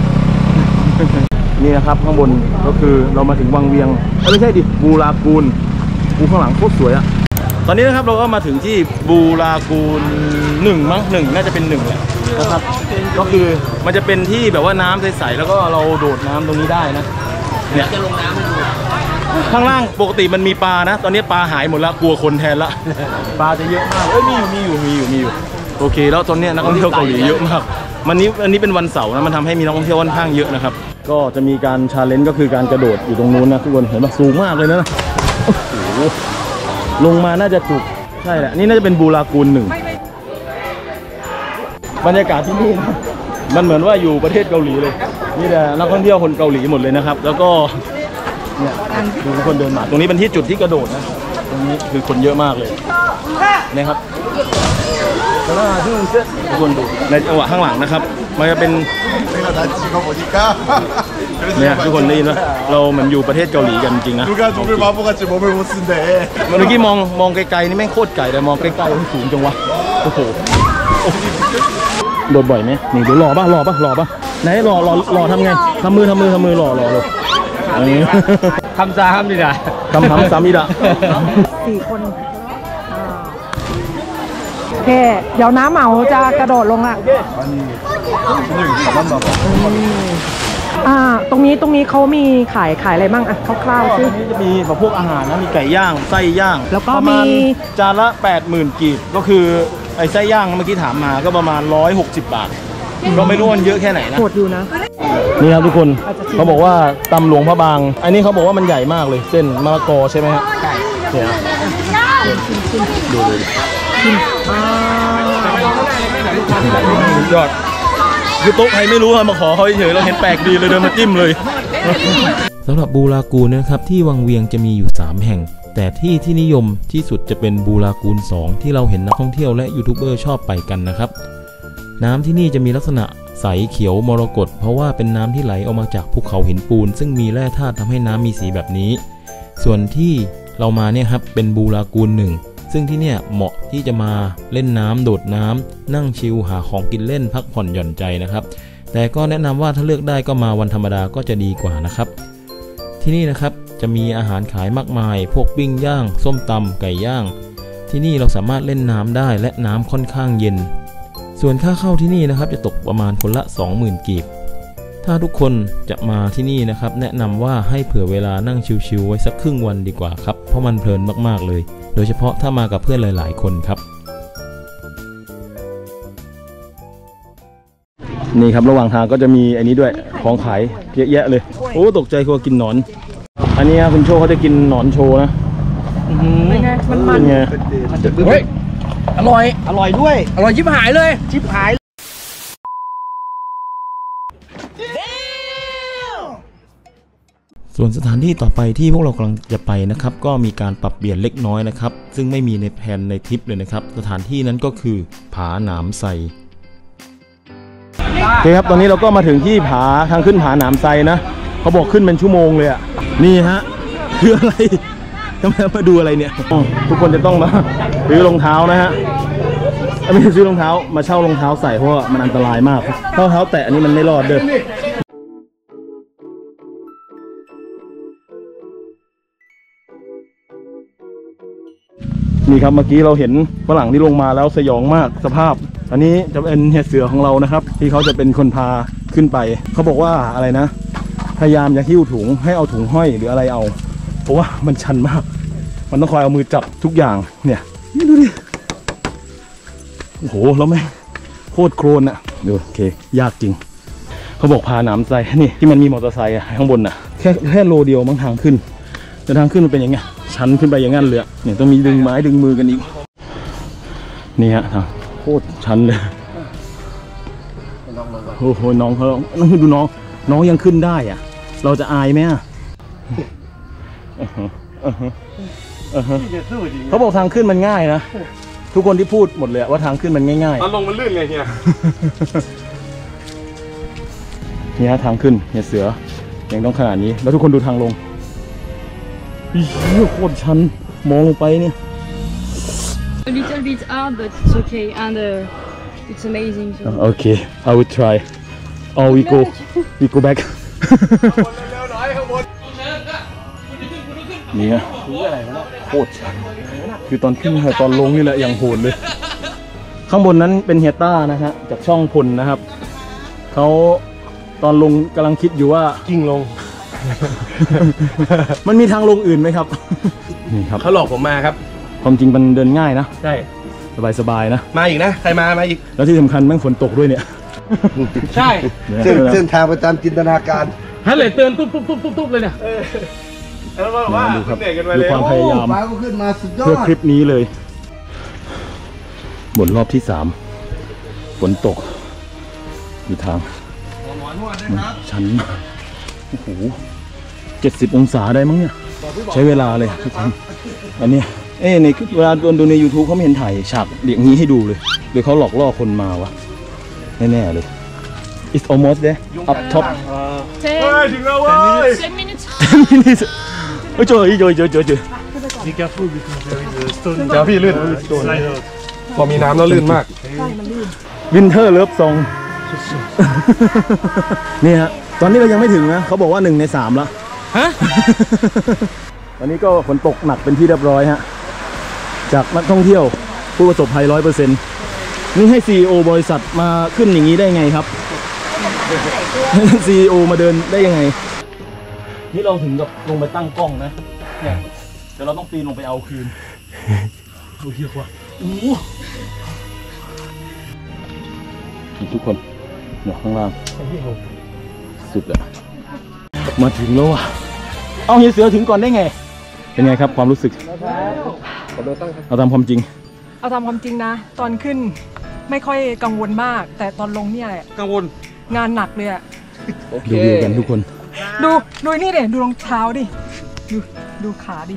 นี่นะครับข้างบนก็คือเรามาถึงวังเวียงไม่ใช่ดิบูรากูลข้างหลังโคตรสวยอะตอนนี้นะครับเราก็มาถึงที่บูรากูล1มั้ง1น่าจะเป็น1แหละนะครับก็คือมันจะเป็นที่แบบว่าน้ำใสๆแล้วก็เราโดดน้ำตรงนี้ได้นะเนี่ยจะลงน้ำให้ดูข้างล่างปกติมันมีปลานะตอนนี้ปลาหายหมดแล้วกลัวคนแทนละปลาจะเยอะมากมีอยู่โอเคแล้วตอนนี้นักท่องเที่ยวเกาหลีเยอะมากอันนี้เป็นวันเสาร์นะมันทำให้มีนักท่องเที่ยวค่อนข้างเยอะนะครับก็จะมีการชาเลนจ์ก็คือการกระโดดอยู่ตรงนู้นนะทุกคนเห็นไหมสูงมากเลยนะโอ้โหลงมาน่าจะจุกใช่แหละนี่น่าจะเป็นบูรากูล1บรรยากาศที่นี่นะมันเหมือนว่าอยู่ประเทศเกาหลีเลยนี่แหละนักท่องเที่ยวคนเกาหลีหมดเลยนะครับแล้วก็เนี่ยดูคนเดินมาตรงนี้เป็นที่จุดที่กระโดดนะตรงนี้คือคนเยอะมากเลยนะครับทุกคนดูในจังหวะข้างหลังนะครับมันจะเป็นเนี่ยทุกคนได้ยินว่าเราเหมือนอยู่ประเทศเกาหลีกันจริงนะเมื่อกี้มองไกลๆนี่แม่งโคตรไกลแต่มองใกล้ๆสูงจังวะโอ้โหโดดบ่อยไหมนี่เดี๋ยวหล่อป่ะไหนหล่อทำไงทำมือหล่อเลยคำซ้ำดีนะคำซ้ำดีละ 4 คนโอเคเดี๋ยวน้ำเหมาจะกระโดดลงละตรงนี้เขามีขายอะไรบ้างอะคร่าวๆซินี่จะมีพวกอาหารนะมีไก่ย่างไส้ย่างแล้วก็มีจานละ 80,000 กีบก็คือไอ้ไส้ย่างเมื่อกี้ถามมาก็ประมาณ160 บาทก็ไม่รู้มันเยอะแค่ไหนนะโหดอยู่นะนี่ครับทุกคนเขาบอกว่าตำหลวงพระบางอันนี้เขาบอกว่ามันใหญ่มากเลยเส้นมะละกอใช่ไหมฮะเนี่ยดูเลยยอดคือโต๊ะใครไม่รู้มาขอเขาเฉยเราเห็นแปลกดีเลยเดินมาจิ้มเลยสำหรับบูรากูลนะครับที่วังเวียงจะมีอยู่3 แห่งแต่ที่นิยมที่สุดจะเป็นบูรากูล2ที่เราเห็นนักท่องเที่ยวและยูทูบเบอร์ชอบไปกันนะครับน้ำที่นี่จะมีลักษณะใสเขียวมรกตเพราะว่าเป็นน้ำที่ไหลออกมาจากภูเขาหินปูนซึ่งมีแร่ธาตุทำให้น้ำมีสีแบบนี้ส่วนที่เรามาเนี่ยครับเป็นบูรากูน1ซึ่งที่เนี่ยเหมาะที่จะมาเล่นน้ำโดดน้ำนั่งชิลหาของกินเล่นพักผ่อนหย่อนใจนะครับแต่ก็แนะนำว่าถ้าเลือกได้ก็มาวันธรรมดาก็จะดีกว่านะครับที่นี่นะครับจะมีอาหารขายมากมายพวกปิ้งย่างส้มตำไก่ย่างที่นี่เราสามารถเล่นน้ำได้และน้ำค่อนข้างเย็นส่วนค่าเข้าที่นี่นะครับจะตกประมาณคนละ 20,000 กีบถ้าทุกคนจะมาที่นี่นะครับแนะนำว่าให้เผื่อเวลานั่งชิลๆไว้สักครึ่งวันดีกว่าครับเพราะมันเพลินมากๆเลยโดยเฉพาะถ้ามากับเพื่อนหลายๆคนครับนี่ครับระหว่างทางก็จะมีอันนี้ด้วยของขายเยอะแยะเลยโอ้ตกใจกลัวกินหนอนอันนี้คุณโชว์เขาจะกินหนอนโชว์นะเป็นไงมันเป็นไงเฮ้ยอร่อยด้วยอร่อยชิบหายเลยส่วนสถานที่ต่อไปที่พวกเรากำลังจะไปนะครับก็มีการปรับเปลี่ยนเล็กน้อยนะครับซึ่งไม่มีในแผนในทริปเลยนะครับสถานที่นั้นก็คือผาหนามไซโอเคครับตอนนี้เราก็มาถึงที่ผาทางขึ้นผาหนามไซนะเขาบอกขึ้นเป็นชั่วโมงเลยอ่ะนี่ฮะคืออะไรทำไมมาดูอะไรเนี่ยทุกคนจะต้องมาซื้อรองเท้านะฮะไม่ใช่ซื้อรองเท้ามาเช่ารองเท้าใส่เพราะว่ามันอันตรายมากเท้าแตะอันนี้มันไม่รอดเด้อนี่ครับเมื่อกี้เราเห็นฝรั่งที่ลงมาแล้วสยองมากสภาพอันนี้จะเป็นเห็ดเสือของเรานะครับที่เขาจะเป็นคนพาขึ้นไปเขาบอกว่าอะไรนะพยายามอย่าหิ้วถุงให้เอาถุงห้อยหรืออะไรเอาเพราะว่ามันชันมากมันต้องคอยเอามือจับทุกอย่างเนี่ยดูดิโอ้โหแล้วไม่โคตรโคลนอะดูโอเคยากจริงเขาบอกพาหนามไซนี่ที่มันมีมอเตอร์ไซค์ข้างบนน่ะแค่โลเดียวบางทางขึ้นแต่ทางขึ้นมันเป็นอย่างไงชันขึ้นไปอย่างนั้นเลยเนี่ยต้องมีดึงไม้ดึงมือกันอีกนี่ฮะโคตรชันเลยโอ้โหน้องเขาดูน้องยังขึ้นได้อ่ะเราจะอายไหมอ่ะเขาบอกทางขึ้นมันง่ายนะทุกคนที่พูดหมดเลยว่าทางขึ้นมันง่ายๆตอนลงมันลื่นไงเฮียนี่ฮะทางขึ้นเนี่ยเสือยังต้องขนาดนี้แล้วทุกคนดูทางลงโคตรชันมองลงไปเนี่ย A little bit hard but it's okay and it's amazing. Okay, I will try. Oh, we go back. นี่ฮะโคตรชันคือตอนขึ้นตอนลงนี่แหละอย่างโหดเลยข้างบนนั้นเป็นเฮียต้านะฮะจากช่องพลนะครับเขาตอนลงกำลังคิดอยู่ว่ากิ้งลงมันมีทางลงอื่นไหมครับนี่ครับเขาหลอกผมมาครับความจริงมันเดินง่ายนะใช่สบายนะมาอีกนะใครมาอีกแล้วที่สำคัญแม่งฝนตกด้วยเนี่ยใช่เส้นทางประจำจินตนาการฮัลโหลเตือนตุ๊บเลยเนี่ยแล้วว่าดูครับดูความพยายามเพื่อคลิปนี้เลยบนรอบที่3ฝนตกมีทางชันโอ้โห70 องศาได้มั้งเนี่ยใช้เวลาเลยทุกคนอันนี้ในเวลาดูใน YouTube เขาไม่เห็นถ่ายฉากอย่างนี้ให้ดูเลยโดยเขาหลอกล่อคนมาวะแน่ๆเลย It's almost there up top ถึงแล้วเว้ย 10 minutes เฮ้ยเจอ Be careful because there is a stone เดี๋ยวพี่ลื่นพอมีน้ำแล้วลื่นมากวินเทอร์เลิฟซองนี่ฮะตอนนี้เรายังไม่ถึงนะเขาบอกว่า1 ใน 3แล้วฮะตอนนี้ก็ฝนตกหนักเป็นที่เรียบร้อยฮะจากนักท่องเที่ยวผู้ประสบภัย 100% นี่ให้ CEO บริษัทมาขึ้นอย่างนี้ได้ไงครับ CEO มาเดินได้ยังไงนี่เราถึงกับลงไปตั้งกล้องนะเนี่ยเดี๋ยวเราต้องปีนลงไปเอาคืนโอ้ยเยอะกว่าโอ้ทุกคนเนี่ยข้างล่างสุดอะมาถึงแล้วอ่ะเอาเฮียเสือถึงก่อนได้ไงเป็นไงครับความรู้สึกเอาตามความจริงนะตอนขึ้นไม่ค่อยกังวลมากแต่ตอนลงเนี่ยแหละกังวลงานหนักเลยอะดูกันทุกคนดูนี่ดิดูรองเท้าดิดูขาดิ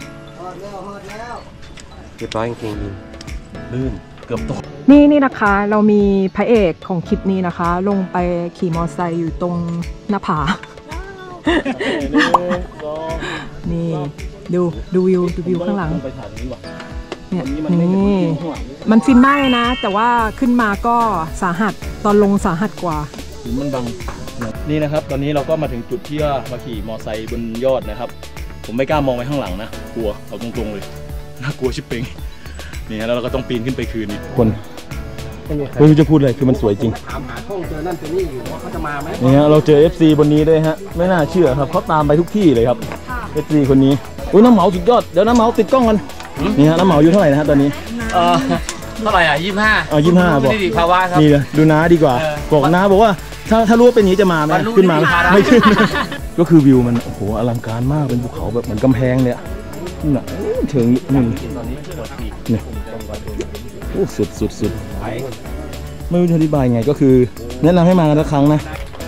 เรียบร้อยจริงๆลื่นเกือบตกนี่นะคะเรามีพระเอกของคลิปนี้นะคะลงไปขี่มอเตอร์ไซค์อยู่ตรงหน้าผานี่ดูวิวข้างหลังไปถ่ายตรงนี้ว่ะเนี่ยนี่มันฟินมากเลยนะ แต่ว่าขึ้นมาก็สาหัสตอนลงสาหัสกว่าหินมันบังนี่นะครับตอนนี้เราก็มาถึงจุดที่ว่ามาขี่มอไซค์บนยอดนะครับผมไม่กล้ามองไปข้างหลังนะกลัวเอาตรงๆเลยน่ากลัวชิบเป่งนี่ฮะแล้วเราก็ต้องปีนขึ้นไปคืนอีกคนไม่รู้จะพูดอะไรคือมันสวยจริงถามหาช่องเจอนั่นเจอนี่อยู่ว่าเขาจะมาไหมนี่ฮะเราเจอ FC บนนี้ด้วยฮะไม่น่าเชื่อครับเขาตามไปทุกที่เลยครับ FC คนนี้อุ้ยน้ำเหมาสุดยอดเดี๋ยวน้ำเหมาติดกล้องกันนี่ฮะน้ำเหมาอยู่เท่าไหร่นะฮะตอนนี้เท่าไหร่อ่ะ25 25บอกภาวะครับนี่เลยดูน้าดีกว่าบอกน้าบอกว่าถ้ารู้ว่าเป็นอย่างนี้จะมาไหมขึ้นมาไม่ขึ้นก็คือวิวมันโอ้โหอลังการมากเป็นภูเขาแบบเหมือนกำแพงเลยน่ะเชิงนี่เนี่ยโอ้สุดไม่รู้จะอธิบายไงก็คือแนะนำให้มากันสักครั้งนะ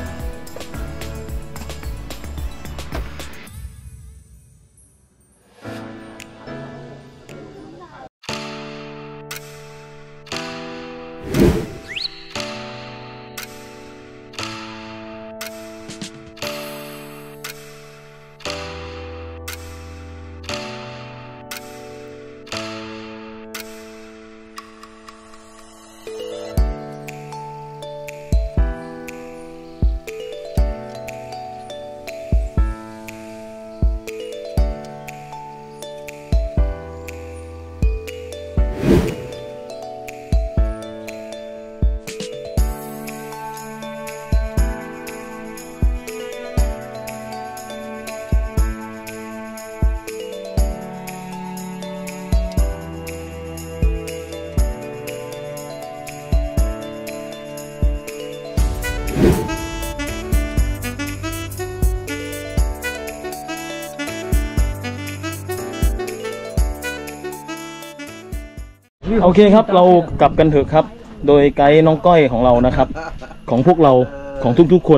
โอเคครับเรากลับกันเถอะครับโดยไกด์น้องก้อยของเรานะครับของพวกเราของทุกๆคน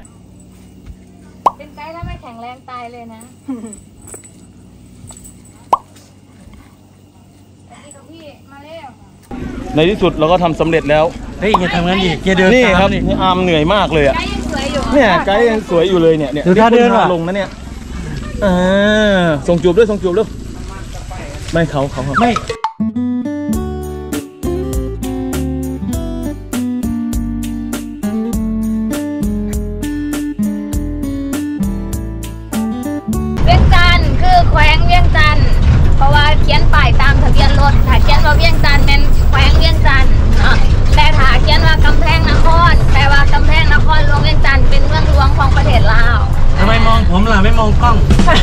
เป็นไกด์ถ้าไม่แข็งแรงตายเลยนะพี่มาเร็วในที่สุดเราก็ทำสำเร็จแล้วเฮ้ยอย่าทำงั้นอีกเดินนี่ครับอาร์มเหนื่อยมากเลยอ่ะเนี่ยไกด์ยังสวยอยู่เลยเนี่ยดูท่าเดินลงนะเนี่ยส่งจูบด้วยไม่เขาไม่แขวงเวียงจันทร์เพราะว่าเขียนป้ายตามทะเบียนรถถ้าเขียนว่าเวียงจันทร์เป็นแขวงเวียงจันทร์แต่ถ้าเขียนว่ากำแพงนครแปลว่ากำแพงนครหลวงเวียงจันทร์เป็นเมืองหลวงของประเทศลาวทำไมมองผมล่ะไม่มองกล้อง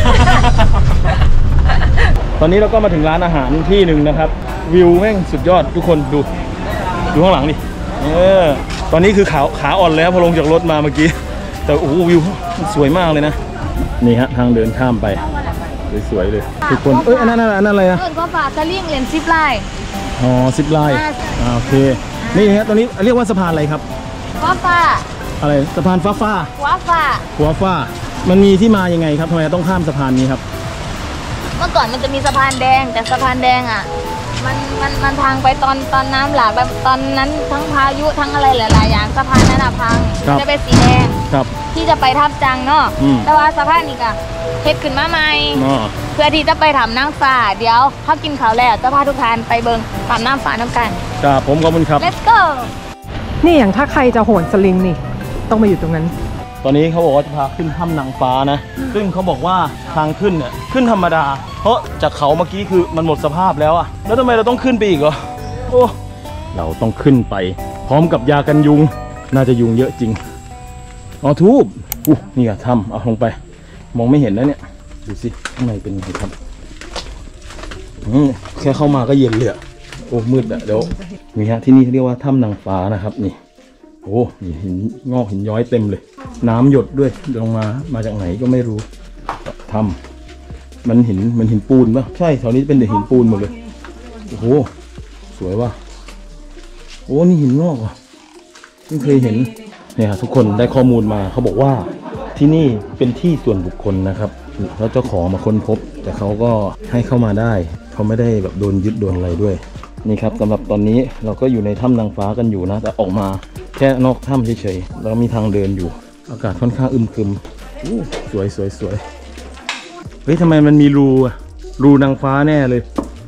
ตอนนี้เราก็มาถึงร้านอาหารที่หนึ่งนะครับวิวแม่งสุดยอดทุกคนดูข้างหลังดิตอนนี้คือขาอ่อนเลยครับพอลงจากรถมาเมื่อกี้แต่โอ้โหวิวสวยมากเลยนะนี่ฮะทางเดินข้ามไปสวยๆเลยทุกคนอันนั้นอะไรนะก็ฝ่าตะลิ่งเหรียญซิปไลน์อ๋อซิปไลน์โอเคนี่ฮะตอนนี้เรียกว่าสะพานอะไรครับฟ้าอะไรสะพานฟ้ามันมีที่มายังไงครับทำไมต้องข้ามสะพานนี้ครับเมื่อก่อนมันจะมีสะพานแดงแต่สะพานแดงอ่ะมันพังไปตอนน้ำหลากแบบตอนนั้นทั้งพายุทั้งอะไรหลายๆอย่างสะพานนั้นพังจะเป็นสีแดงที่จะไปทับจังเนาะแต่ว่าสะพานนี้ก็เฮ็ดขึ้นมาใหม่เพื่อที่จะไปทำน้ำฟ้าเดี๋ยวเขากินข้าวแล้วจะพาทุกท่านไปเบิ่งทำน้ำฟ้าน้ำกันครับผมขอบคุณครับ Let's go นี่อย่างถ้าใครจะโหนสลิงนี่ต้องมาอยู่ตรงนั้นตอนนี้เขาบอกว่าจะพาขึ้นถ้ำนางฟ้านะซึ่งเขาบอกว่าทางขึ้นเนี่ยขึ้นธรรมดาเพราะจากเขาเมื่อกี้คือมันหมดสภาพแล้วอะแล้วทำไมเราต้องขึ้นไปอีกเหรอโอ้เราต้องขึ้นไปพร้อมกับยากันยุงน่าจะยุงเยอะจริงทูบนี่อะถ้ำเอาลงไปมองไม่เห็นแล้วเนี่ยดูสิข้างในเป็นไงครับแค่เข้ามาก็เย็นเลยอะโอ้มืดอะเดี๋ยวนี่ฮะที่นี่เรียกว่าถ้ำนางฟ้านะครับนี่โอ้หินงอกหินย้อยเต็มเลยน้ำหยดด้วยลงมาจากไหนก็ไม่รู้ทำมันหินปูนป่ะใช่แถวนี้เป็นแต่หินปูนหมดเลยโอ้โหสวยว่ะโอ้นี่หินงอกอ่ะไม่เคยเห็นเนี่ยทุกคนได้ข้อมูลมาเขาบอกว่าที่นี่เป็นที่ส่วนบุคคลนะครับแล้วเจ้าของมาค้นพบแต่เขาก็ให้เข้ามาได้เขาไม่ได้แบบโดนยึดโดนอะไรด้วยนี่ครับสำหรับตอนนี้เราก็อยู่ในถ้ำนางฟ้ากันอยู่นะแต่ออกมาแค่นอกถ้ำเฉยๆแล้วมีทางเดินอยู่อากาศค่อนข้างอึมครึมสวยเฮ้ฮ้ยทำไมมันมีรูนางฟ้าแน่เลย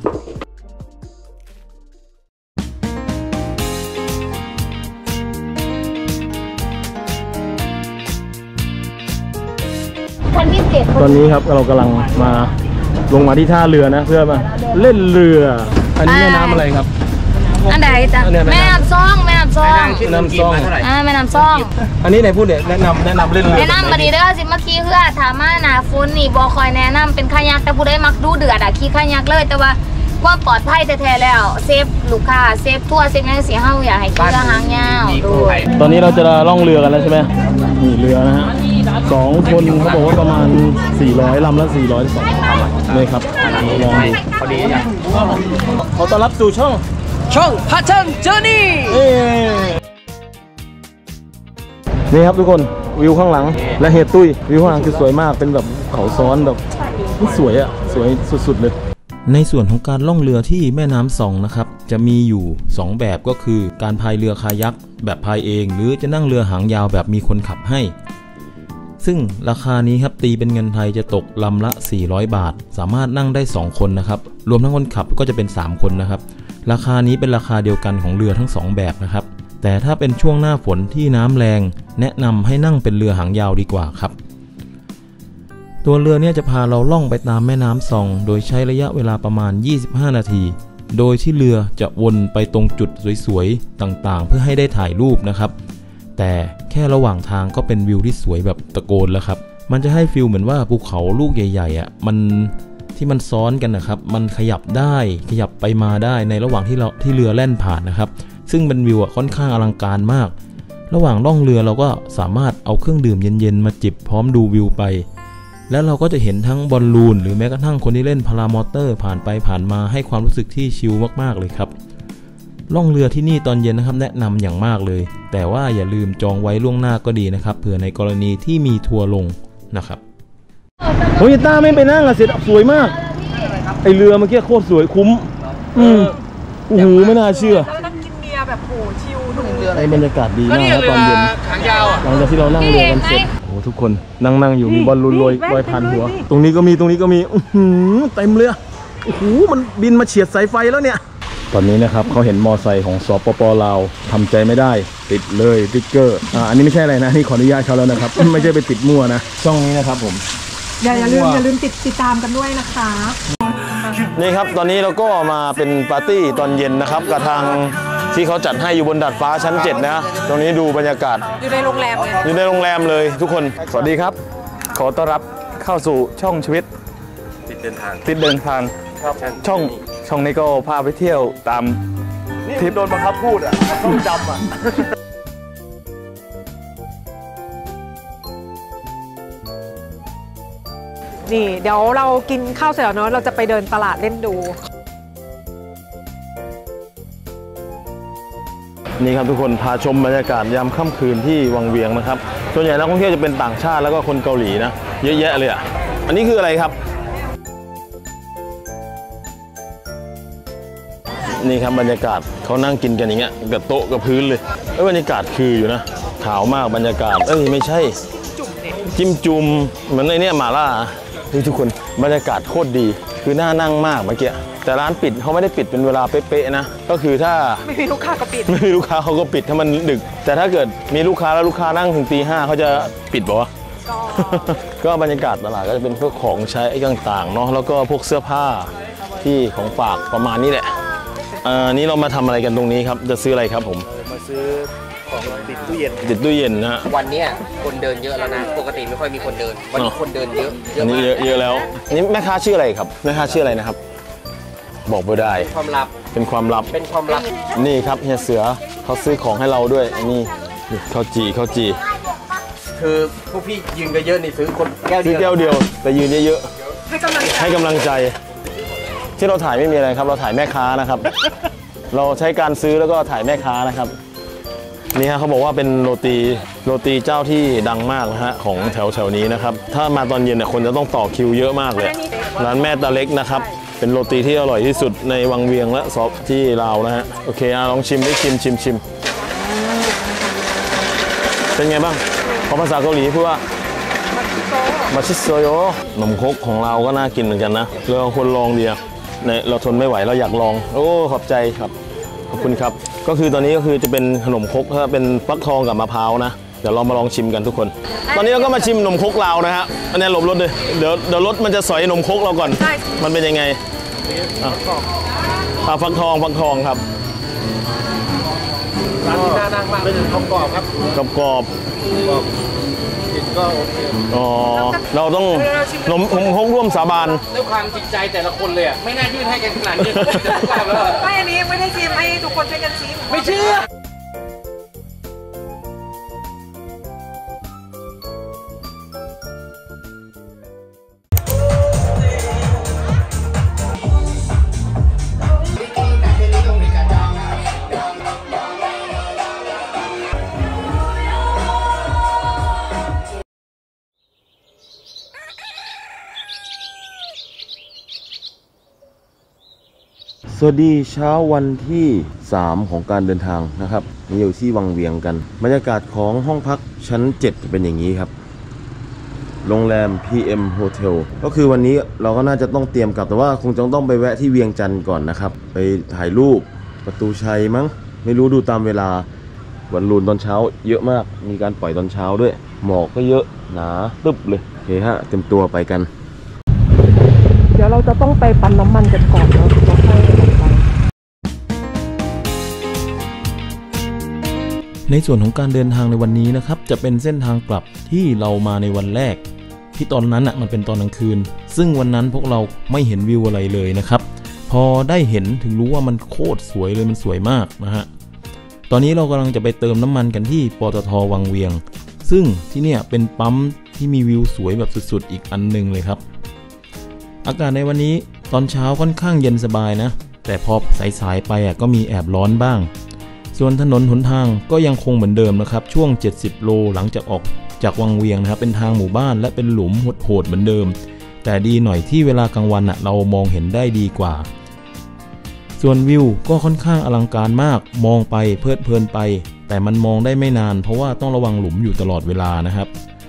ตอนนี้ครับเรากำลังมาลงมาที่ท่าเรือนะเพื่อมาเล่นเรืออันนี้แม่น้ำอะไรครับอันไหนจ้ะแม่น้ำซ่องแม่น้ำซ่องแม่น้ำซ่องแม่น้ำซ่องอันนี้ไหนพูดเนี่ยแนะนำเล่นเรือแนะนำมาดีเด้อสิเมื่อกี้เพื่อถามมาหนาฝนนี่บอคอยแนะนำเป็นคายักแต่ผู้ได้มักดูเดือดขี่คายักเลยแต่ว่าว่าปลอดภัยแท้ๆแล้วเซฟลูกค้าเซฟทั่วเซฟนั่นเสียเฮาอย่าให้เรือหางยาวตอนนี้เราจะล่องเรือกันแล้วใช่ไหมนี่เรือนะฮะ2 คนเขาบอกว่าประมาณ400ลำละ400เลยครับลองดูพอดีอย่างขอต้อนรับสู่ช่องพัฒน์เจอร์นี่นี่ครับทุกคนวิวข้างหลังและเฮตุ้ยวิวข้างหลังคือสวยมากเป็นแบบเขาซ้อนแบบสวยอะสวยสุดๆเลยในส่วนของการล่องเรือที่แม่น้ำส่องนะครับจะมีอยู่2แบบก็คือการพายเรือคายักแบบพายเองหรือจะนั่งเรือหางยาวแบบมีคนขับให้ซึ่งราคานี้ครับตีเป็นเงินไทยจะตกลำละ400 บาทสามารถนั่งได้2 คนนะครับรวมทั้งคนขับก็จะเป็น3 คนนะครับราคานี้เป็นราคาเดียวกันของเรือทั้ง2แบบนะครับแต่ถ้าเป็นช่วงหน้าฝนที่น้ำแรงแนะนำให้นั่งเป็นเรือหางยาวดีกว่าครับตัวเรือเนี่ยจะพาเราล่องไปตามแม่น้ำซองโดยใช้ระยะเวลาประมาณ25 นาทีโดยที่เรือจะวนไปตรงจุดสวยๆต่างๆเพื่อให้ได้ถ่ายรูปนะครับแต่แค่ระหว่างทางก็เป็นวิวที่สวยแบบตะโกนแล้วครับมันจะให้ฟิลเหมือนว่าภูเขาลูกใหญ่ๆอ่ะมันซ้อนกันนะครับมันขยับได้ขยับไปมาได้ในระหว่างที่เรือแล่นผ่านนะครับซึ่งเป็นวิวค่อนข้างอลังการมากระหว่างล่องเรือเราก็สามารถเอาเครื่องดื่มเย็นๆมาจิบพร้อมดูวิวไปแล้วเราก็จะเห็นทั้งบอลลูนหรือแม้กระทั่งคนที่เล่นพารามอเตอร์ผ่านไปผ่านมาให้ความรู้สึกที่ชิลมากๆเลยครับล่องเรือที่นี่ตอนเย็นนะครับแนะนำอย่างมากเลยแต่ว่าอย่าลืมจองไว้ล่วงหน้าก็ดีนะครับเผื่อในกรณีที่มีทัวร์ลงนะครับโอ้ยต้าไม่ไปนั่งอะเสร็จสวยมากไอเรือเมื่อกี้โคตรสวยคุ้มโอ้โหไม่น่าเชื่อแล้วนั่งกินเบียร์แบบโหชิลดูไอบรรยากาศดีมากตอนเย็นหลังจากที่เรานั่งเรือกันเสร็จโอ้ทุกคนนั่งอยู่มีบอลลูนลอยผ่านหัวตรงนี้ก็มีเต็มเลยโอ้โหมันบินมาเฉียดสายไฟแล้วเนี่ยตอนนี้นะครับเขาเห็นมอไซค์ของสปป.ลาวทำใจไม่ได้ติดเลยติ๊กเกอร์อันนี้ไม่ใช่อะไรนะนี่ขออนุญาตเขาแล้วนะครับ ไม่ใช่ไปติดมั่วนะช่องนี้นะครับผมอย่าลืมติดตามกันด้วยนะคะนี่ครับตอนนี้เราก็มาเป็นปาร์ตี้ตอนเย็นนะครับกับทางที่เขาจัดให้อยู่บนดาดฟ้าชั้น7นะตรงนี้ดูบรรยากาศอยู่ในโรงแรมเลยทุกคนสวัสดีครับขอต้อนรับเข้าสู่ช่องชีวิตติดเดินทางช่องนี้ก็พาไปเที่ยวตามที่โดนบังคับพูดต้องจำนี่เดี๋ยวเรากินข้าวเสร็จแล้วเนาะเราจะไปเดินตลาดเล่นดูนี่ครับทุกคนพาชมบรรยากาศยามค่ำคืนที่วังเวียงนะครับส่วนใหญ่นักท่องเที่ยวจะเป็นต่างชาติแล้วก็คนเกาหลีนะเยอะแยะเลยอันนี้คืออะไรครับนี่ครับบรรยากาศเขานั่งกินกันอย่างเงี้ยกับโต๊ะกับพื้นเลยบรรยากาศคืออยู่นะขาวมากบรรยากาศไม่ใช่จิ้มจุ่มเหมือนในเนี้ยหม่าล่าทุกคนบรรยากาศโคตรดีคือน่านั่งมากเมื่อกี้แต่ร้านปิดเขาไม่ได้ปิดเป็นเวลาเป๊ะๆนะก็คือถ้าไม่มีลูกค้าก็ปิดไม่มีลูกค้าเขาก็ปิดถ้ามันดึกแต่ถ้าเกิดมีลูกค้าแล้วลูกค้านั่งถึงตี 5เขาจะปิดป่ะก็บรรยากาศตลาดก็จะเป็นพวกของใช้ต่างๆเนาะแล้วก็พวกเสื้อผ้าที่ของฝากประมาณนี้แหละนี้เรามาทำอะไรกันตรงนี้ครับจะซื้ออะไรครับผมมาซื้อของติดตู้เย็นนะวันนี้คนเดินเยอะแล้วนะปกติไม่ค่อยมีคนเดินวันนี้คนเดินเยอะอันนี้เยอะแล้วนี่แม่ค้าชื่ออะไรครับแม่ค้าชื่ออะไรนะครับบอกไม่ได้ความลับเป็นความลับนี่ครับเฮียเสือเขาซื้อของให้เราด้วยนี่ข้าวจีคือพวกพี่ยืนกันเยอะนี่ซื้อคนแก้วเดียวแต่ยืนเยอะให้กำลังใจที่เราถ่ายไม่มีอะไรครับเราถ่ายแม่ค้านะครับเราใช้การซื้อแล้วก็ถ่ายแม่ค้านะครับนี่ฮะเขาบอกว่าเป็นโรตีเจ้าที่ดังมากนะฮะของแถวนี้นะครับถ้ามาตอนเย็นเนี่ยคนจะต้องต่อคิวเยอะมากเลยร้านแม่ตาเล็กนะครับเป็นโรตีที่อร่อยที่สุดในวังเวียงและซอฟที่ลาวนะฮะโอเคลองชิมได้ชิมเป็นไงบ้างภาษาเกาหลีพูดว่ามาชิโซโยขนมครกของเราก็น่ากินเหมือนกันนะเราควรลองดีอะเนี่ยเราทนไม่ไหวเราอยากลองโอ้ขอบใจครับขอบคุณครับก็คือตอนนี้ก็คือจะเป็นขนมครกถ้าเป็นฟักทองกับมะพร้าวนะเดี๋ยวเรามาลองชิมกันทุกคนตอนนี้เราก็มาชิมขนมครกลาวนะฮะอันนี้หลบรถเลยเดี๋ยวรถมันจะสอยขนมครกเราก่อนมันเป็นยังไงฟักทองครับร้านที่น่านั่งมากเป็นกรอบครับกรอบกินก็โอเคอ๋อเราต้องขนมครกร่วมสาบานด้วยความจิตใจแต่ละคนเลยอ่ะไม่น่ายื่นให้กันขนาดนี้ไม่อันนี้ไม่ได้ชิมให้ทุกคนช่วยกันชิมไม่เชื่อสวัสดีเช้าวันที่3ของการเดินทางนะครับนี่อยู่ที่วังเวียงกันบรรยากาศของห้องพักชั้น7เป็นอย่างนี้ครับโรงแรม PM Hotel ก็คือวันนี้เราก็น่าจะต้องเตรียมกลับแต่ว่าคงจะต้องไปแวะที่เวียงจันทร์ก่อนนะครับไปถ่ายรูปประตูชัยมั้งไม่รู้ดูตามเวลาวันรุ่นตอนเช้าเยอะมากมีการปล่อยตอนเช้าด้วยหมอกก็เยอะหนาตึ๊บเลยโอเคฮะเต็มตัวไปกันเดี๋ยวเราจะต้องไปปั๊มน้ำมันกันก่อนแล้วเราค่อยออกไปในส่วนของการเดินทางในวันนี้นะครับจะเป็นเส้นทางกลับที่เรามาในวันแรกที่ตอนนั้นมันเป็นตอนกลางคืนซึ่งวันนั้นพวกเราไม่เห็นวิวอะไรเลยนะครับพอได้เห็นถึงรู้ว่ามันโคตรสวยเลยมันสวยมากนะฮะตอนนี้เรากำลังจะไปเติมน้ำมันกันที่ปตท.วังเวียงซึ่งที่เนี่ยเป็นปั๊มที่มีวิวสวยแบบสุดๆอีกอันนึงเลยครับอากาศในวันนี้ตอนเช้าค่อนข้างเย็นสบายนะแต่พอสายๆไปก็มีแอบร้อนบ้างส่วนถนนหนทางก็ยังคงเหมือนเดิมนะครับช่วง70โลหลังจากออกจากวังเวียงนะครับเป็นทางหมู่บ้านและเป็นหลุมโหดๆเหมือนเดิมแต่ดีหน่อยที่เวลากลางวันเรามองเห็นได้ดีกว่าส่วนวิวก็ค่อนข้างอลังการมากมองไปเพลิดเพลินไปแต่มันมองได้ไม่นานเพราะว่าต้องระวังหลุมอยู่ตลอดเวลานะครับ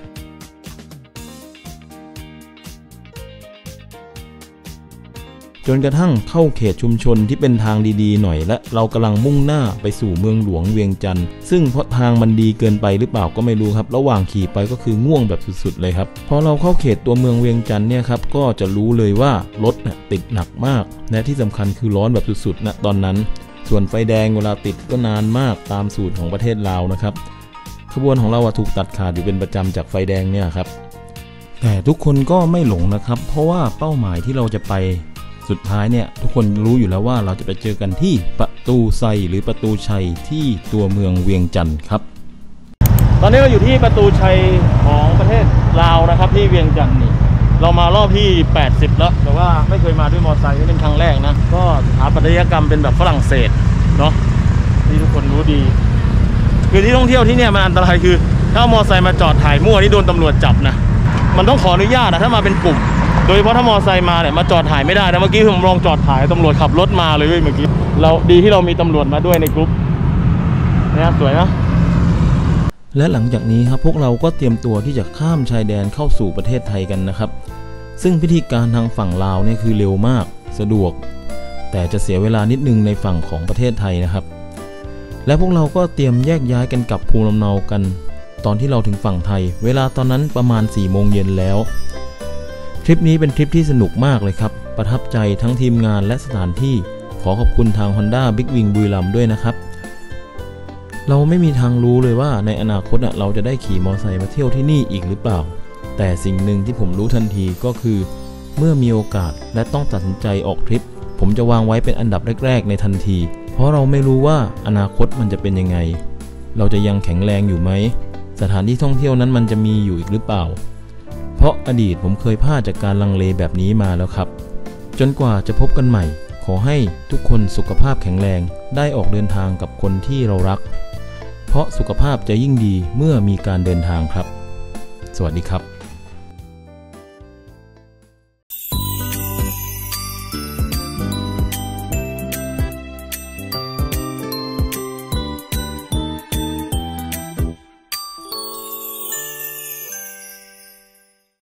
จนกระทั่งเข้าเขตชุมชนที่เป็นทางดีๆหน่อยและเรากำลังมุ่งหน้าไปสู่เมืองหลวงเวียงจันทร์ซึ่งเพราะทางมันดีเกินไปหรือเปล่าก็ไม่รู้ครับระหว่างขี่ไปก็คือง่วงแบบสุดๆเลยครับพอเราเข้าเขตตัวเมืองเวียงจันทร์เนี่ยครับก็จะรู้เลยว่ารถติดหนักมากและที่สำคัญคือร้อนแบบสุดๆตอนนั้นส่วนไฟแดงเวลาติดก็นานมากตามสูตรของประเทศลาวนะครับขบวนของเราถูกตัดขาดอยู่เป็นประจำจากไฟแดงเนี่ยครับแต่ทุกคนก็ไม่หลงนะครับเพราะว่าเป้าหมายที่เราจะไปสุดท้ายเนี่ยทุกคนรู้อยู่แล้วว่าเราจะไปเจอกันที่ประตูไซหรือประตูชัยที่ตัวเมืองเวียงจันทร์ครับตอนนี้เราอยู่ที่ประตูชัยของประเทศลาวนะครับที่เวียงจันทร์นี่เรามารอบที่80แล้วแต่ว่าไม่เคยมาด้วยมอเตอร์ไซค์นี่เป็นครั้งแรกนะก็สถาปัตยกรรมเป็นแบบฝรั่งเศสเนาะที่ทุกคนรู้ดีคือที่ท่องเที่ยวที่เนี่ยมันอันตรายคือถ้ามอเตอร์ไซค์มาจอดถ่ายมั่วนี่โดนตำรวจจับนะมันต้องขออนุญาตถ้ามาเป็นกลุ่มโดยเฉพาะถ้ามอไซค์มาเนี่ยมาจอดถ่ายไม่ได้นะเมื่อกี้ผมลองจอดถ่ายตำรวจขับรถมาเลยเมื่อกี้เราดีที่เรามีตำรวจมาด้วยในกลุ่มเนี่ยสวยนะและหลังจากนี้ครับพวกเราก็เตรียมตัวที่จะข้ามชายแดนเข้าสู่ประเทศไทยกันนะครับซึ่งพิธีการทางฝั่งลาวเนี่ยคือเร็วมากสะดวกแต่จะเสียเวลานิดนึงในฝั่งของประเทศไทยนะครับและพวกเราก็เตรียมแยกย้ายกันกลับภูมิลำเนากันตอนที่เราถึงฝั่งไทยเวลาตอนนั้นประมาณ4 โมงเย็นแล้วทริปนี้เป็นทริปที่สนุกมากเลยครับประทับใจทั้งทีมงานและสถานที่ขอขอบคุณทาง Honda Big Wing บุรีรัมย์ด้วยนะครับเราไม่มีทางรู้เลยว่าในอนาคตเราจะได้ขี่มอเตอร์ไซค์มาเที่ยวที่นี่อีกหรือเปล่าแต่สิ่งหนึ่งที่ผมรู้ทันทีก็คือเมื่อมีโอกาสและต้องตัดสินใจออกทริปผมจะวางไว้เป็นอันดับแรกๆในทันทีเพราะเราไม่รู้ว่าอนาคตมันจะเป็นยังไงเราจะยังแข็งแรงอยู่ไหมสถานที่ท่องเที่ยวนั้นมันจะมีอยู่อีกหรือเปล่าเพราะอดีตผมเคยพลาดจากการลังเลแบบนี้มาแล้วครับจนกว่าจะพบกันใหม่ขอให้ทุกคนสุขภาพแข็งแรงได้ออกเดินทางกับคนที่เรารักเพราะสุขภาพจะยิ่งดีเมื่อมีการเดินทางครับสวัสดีครับ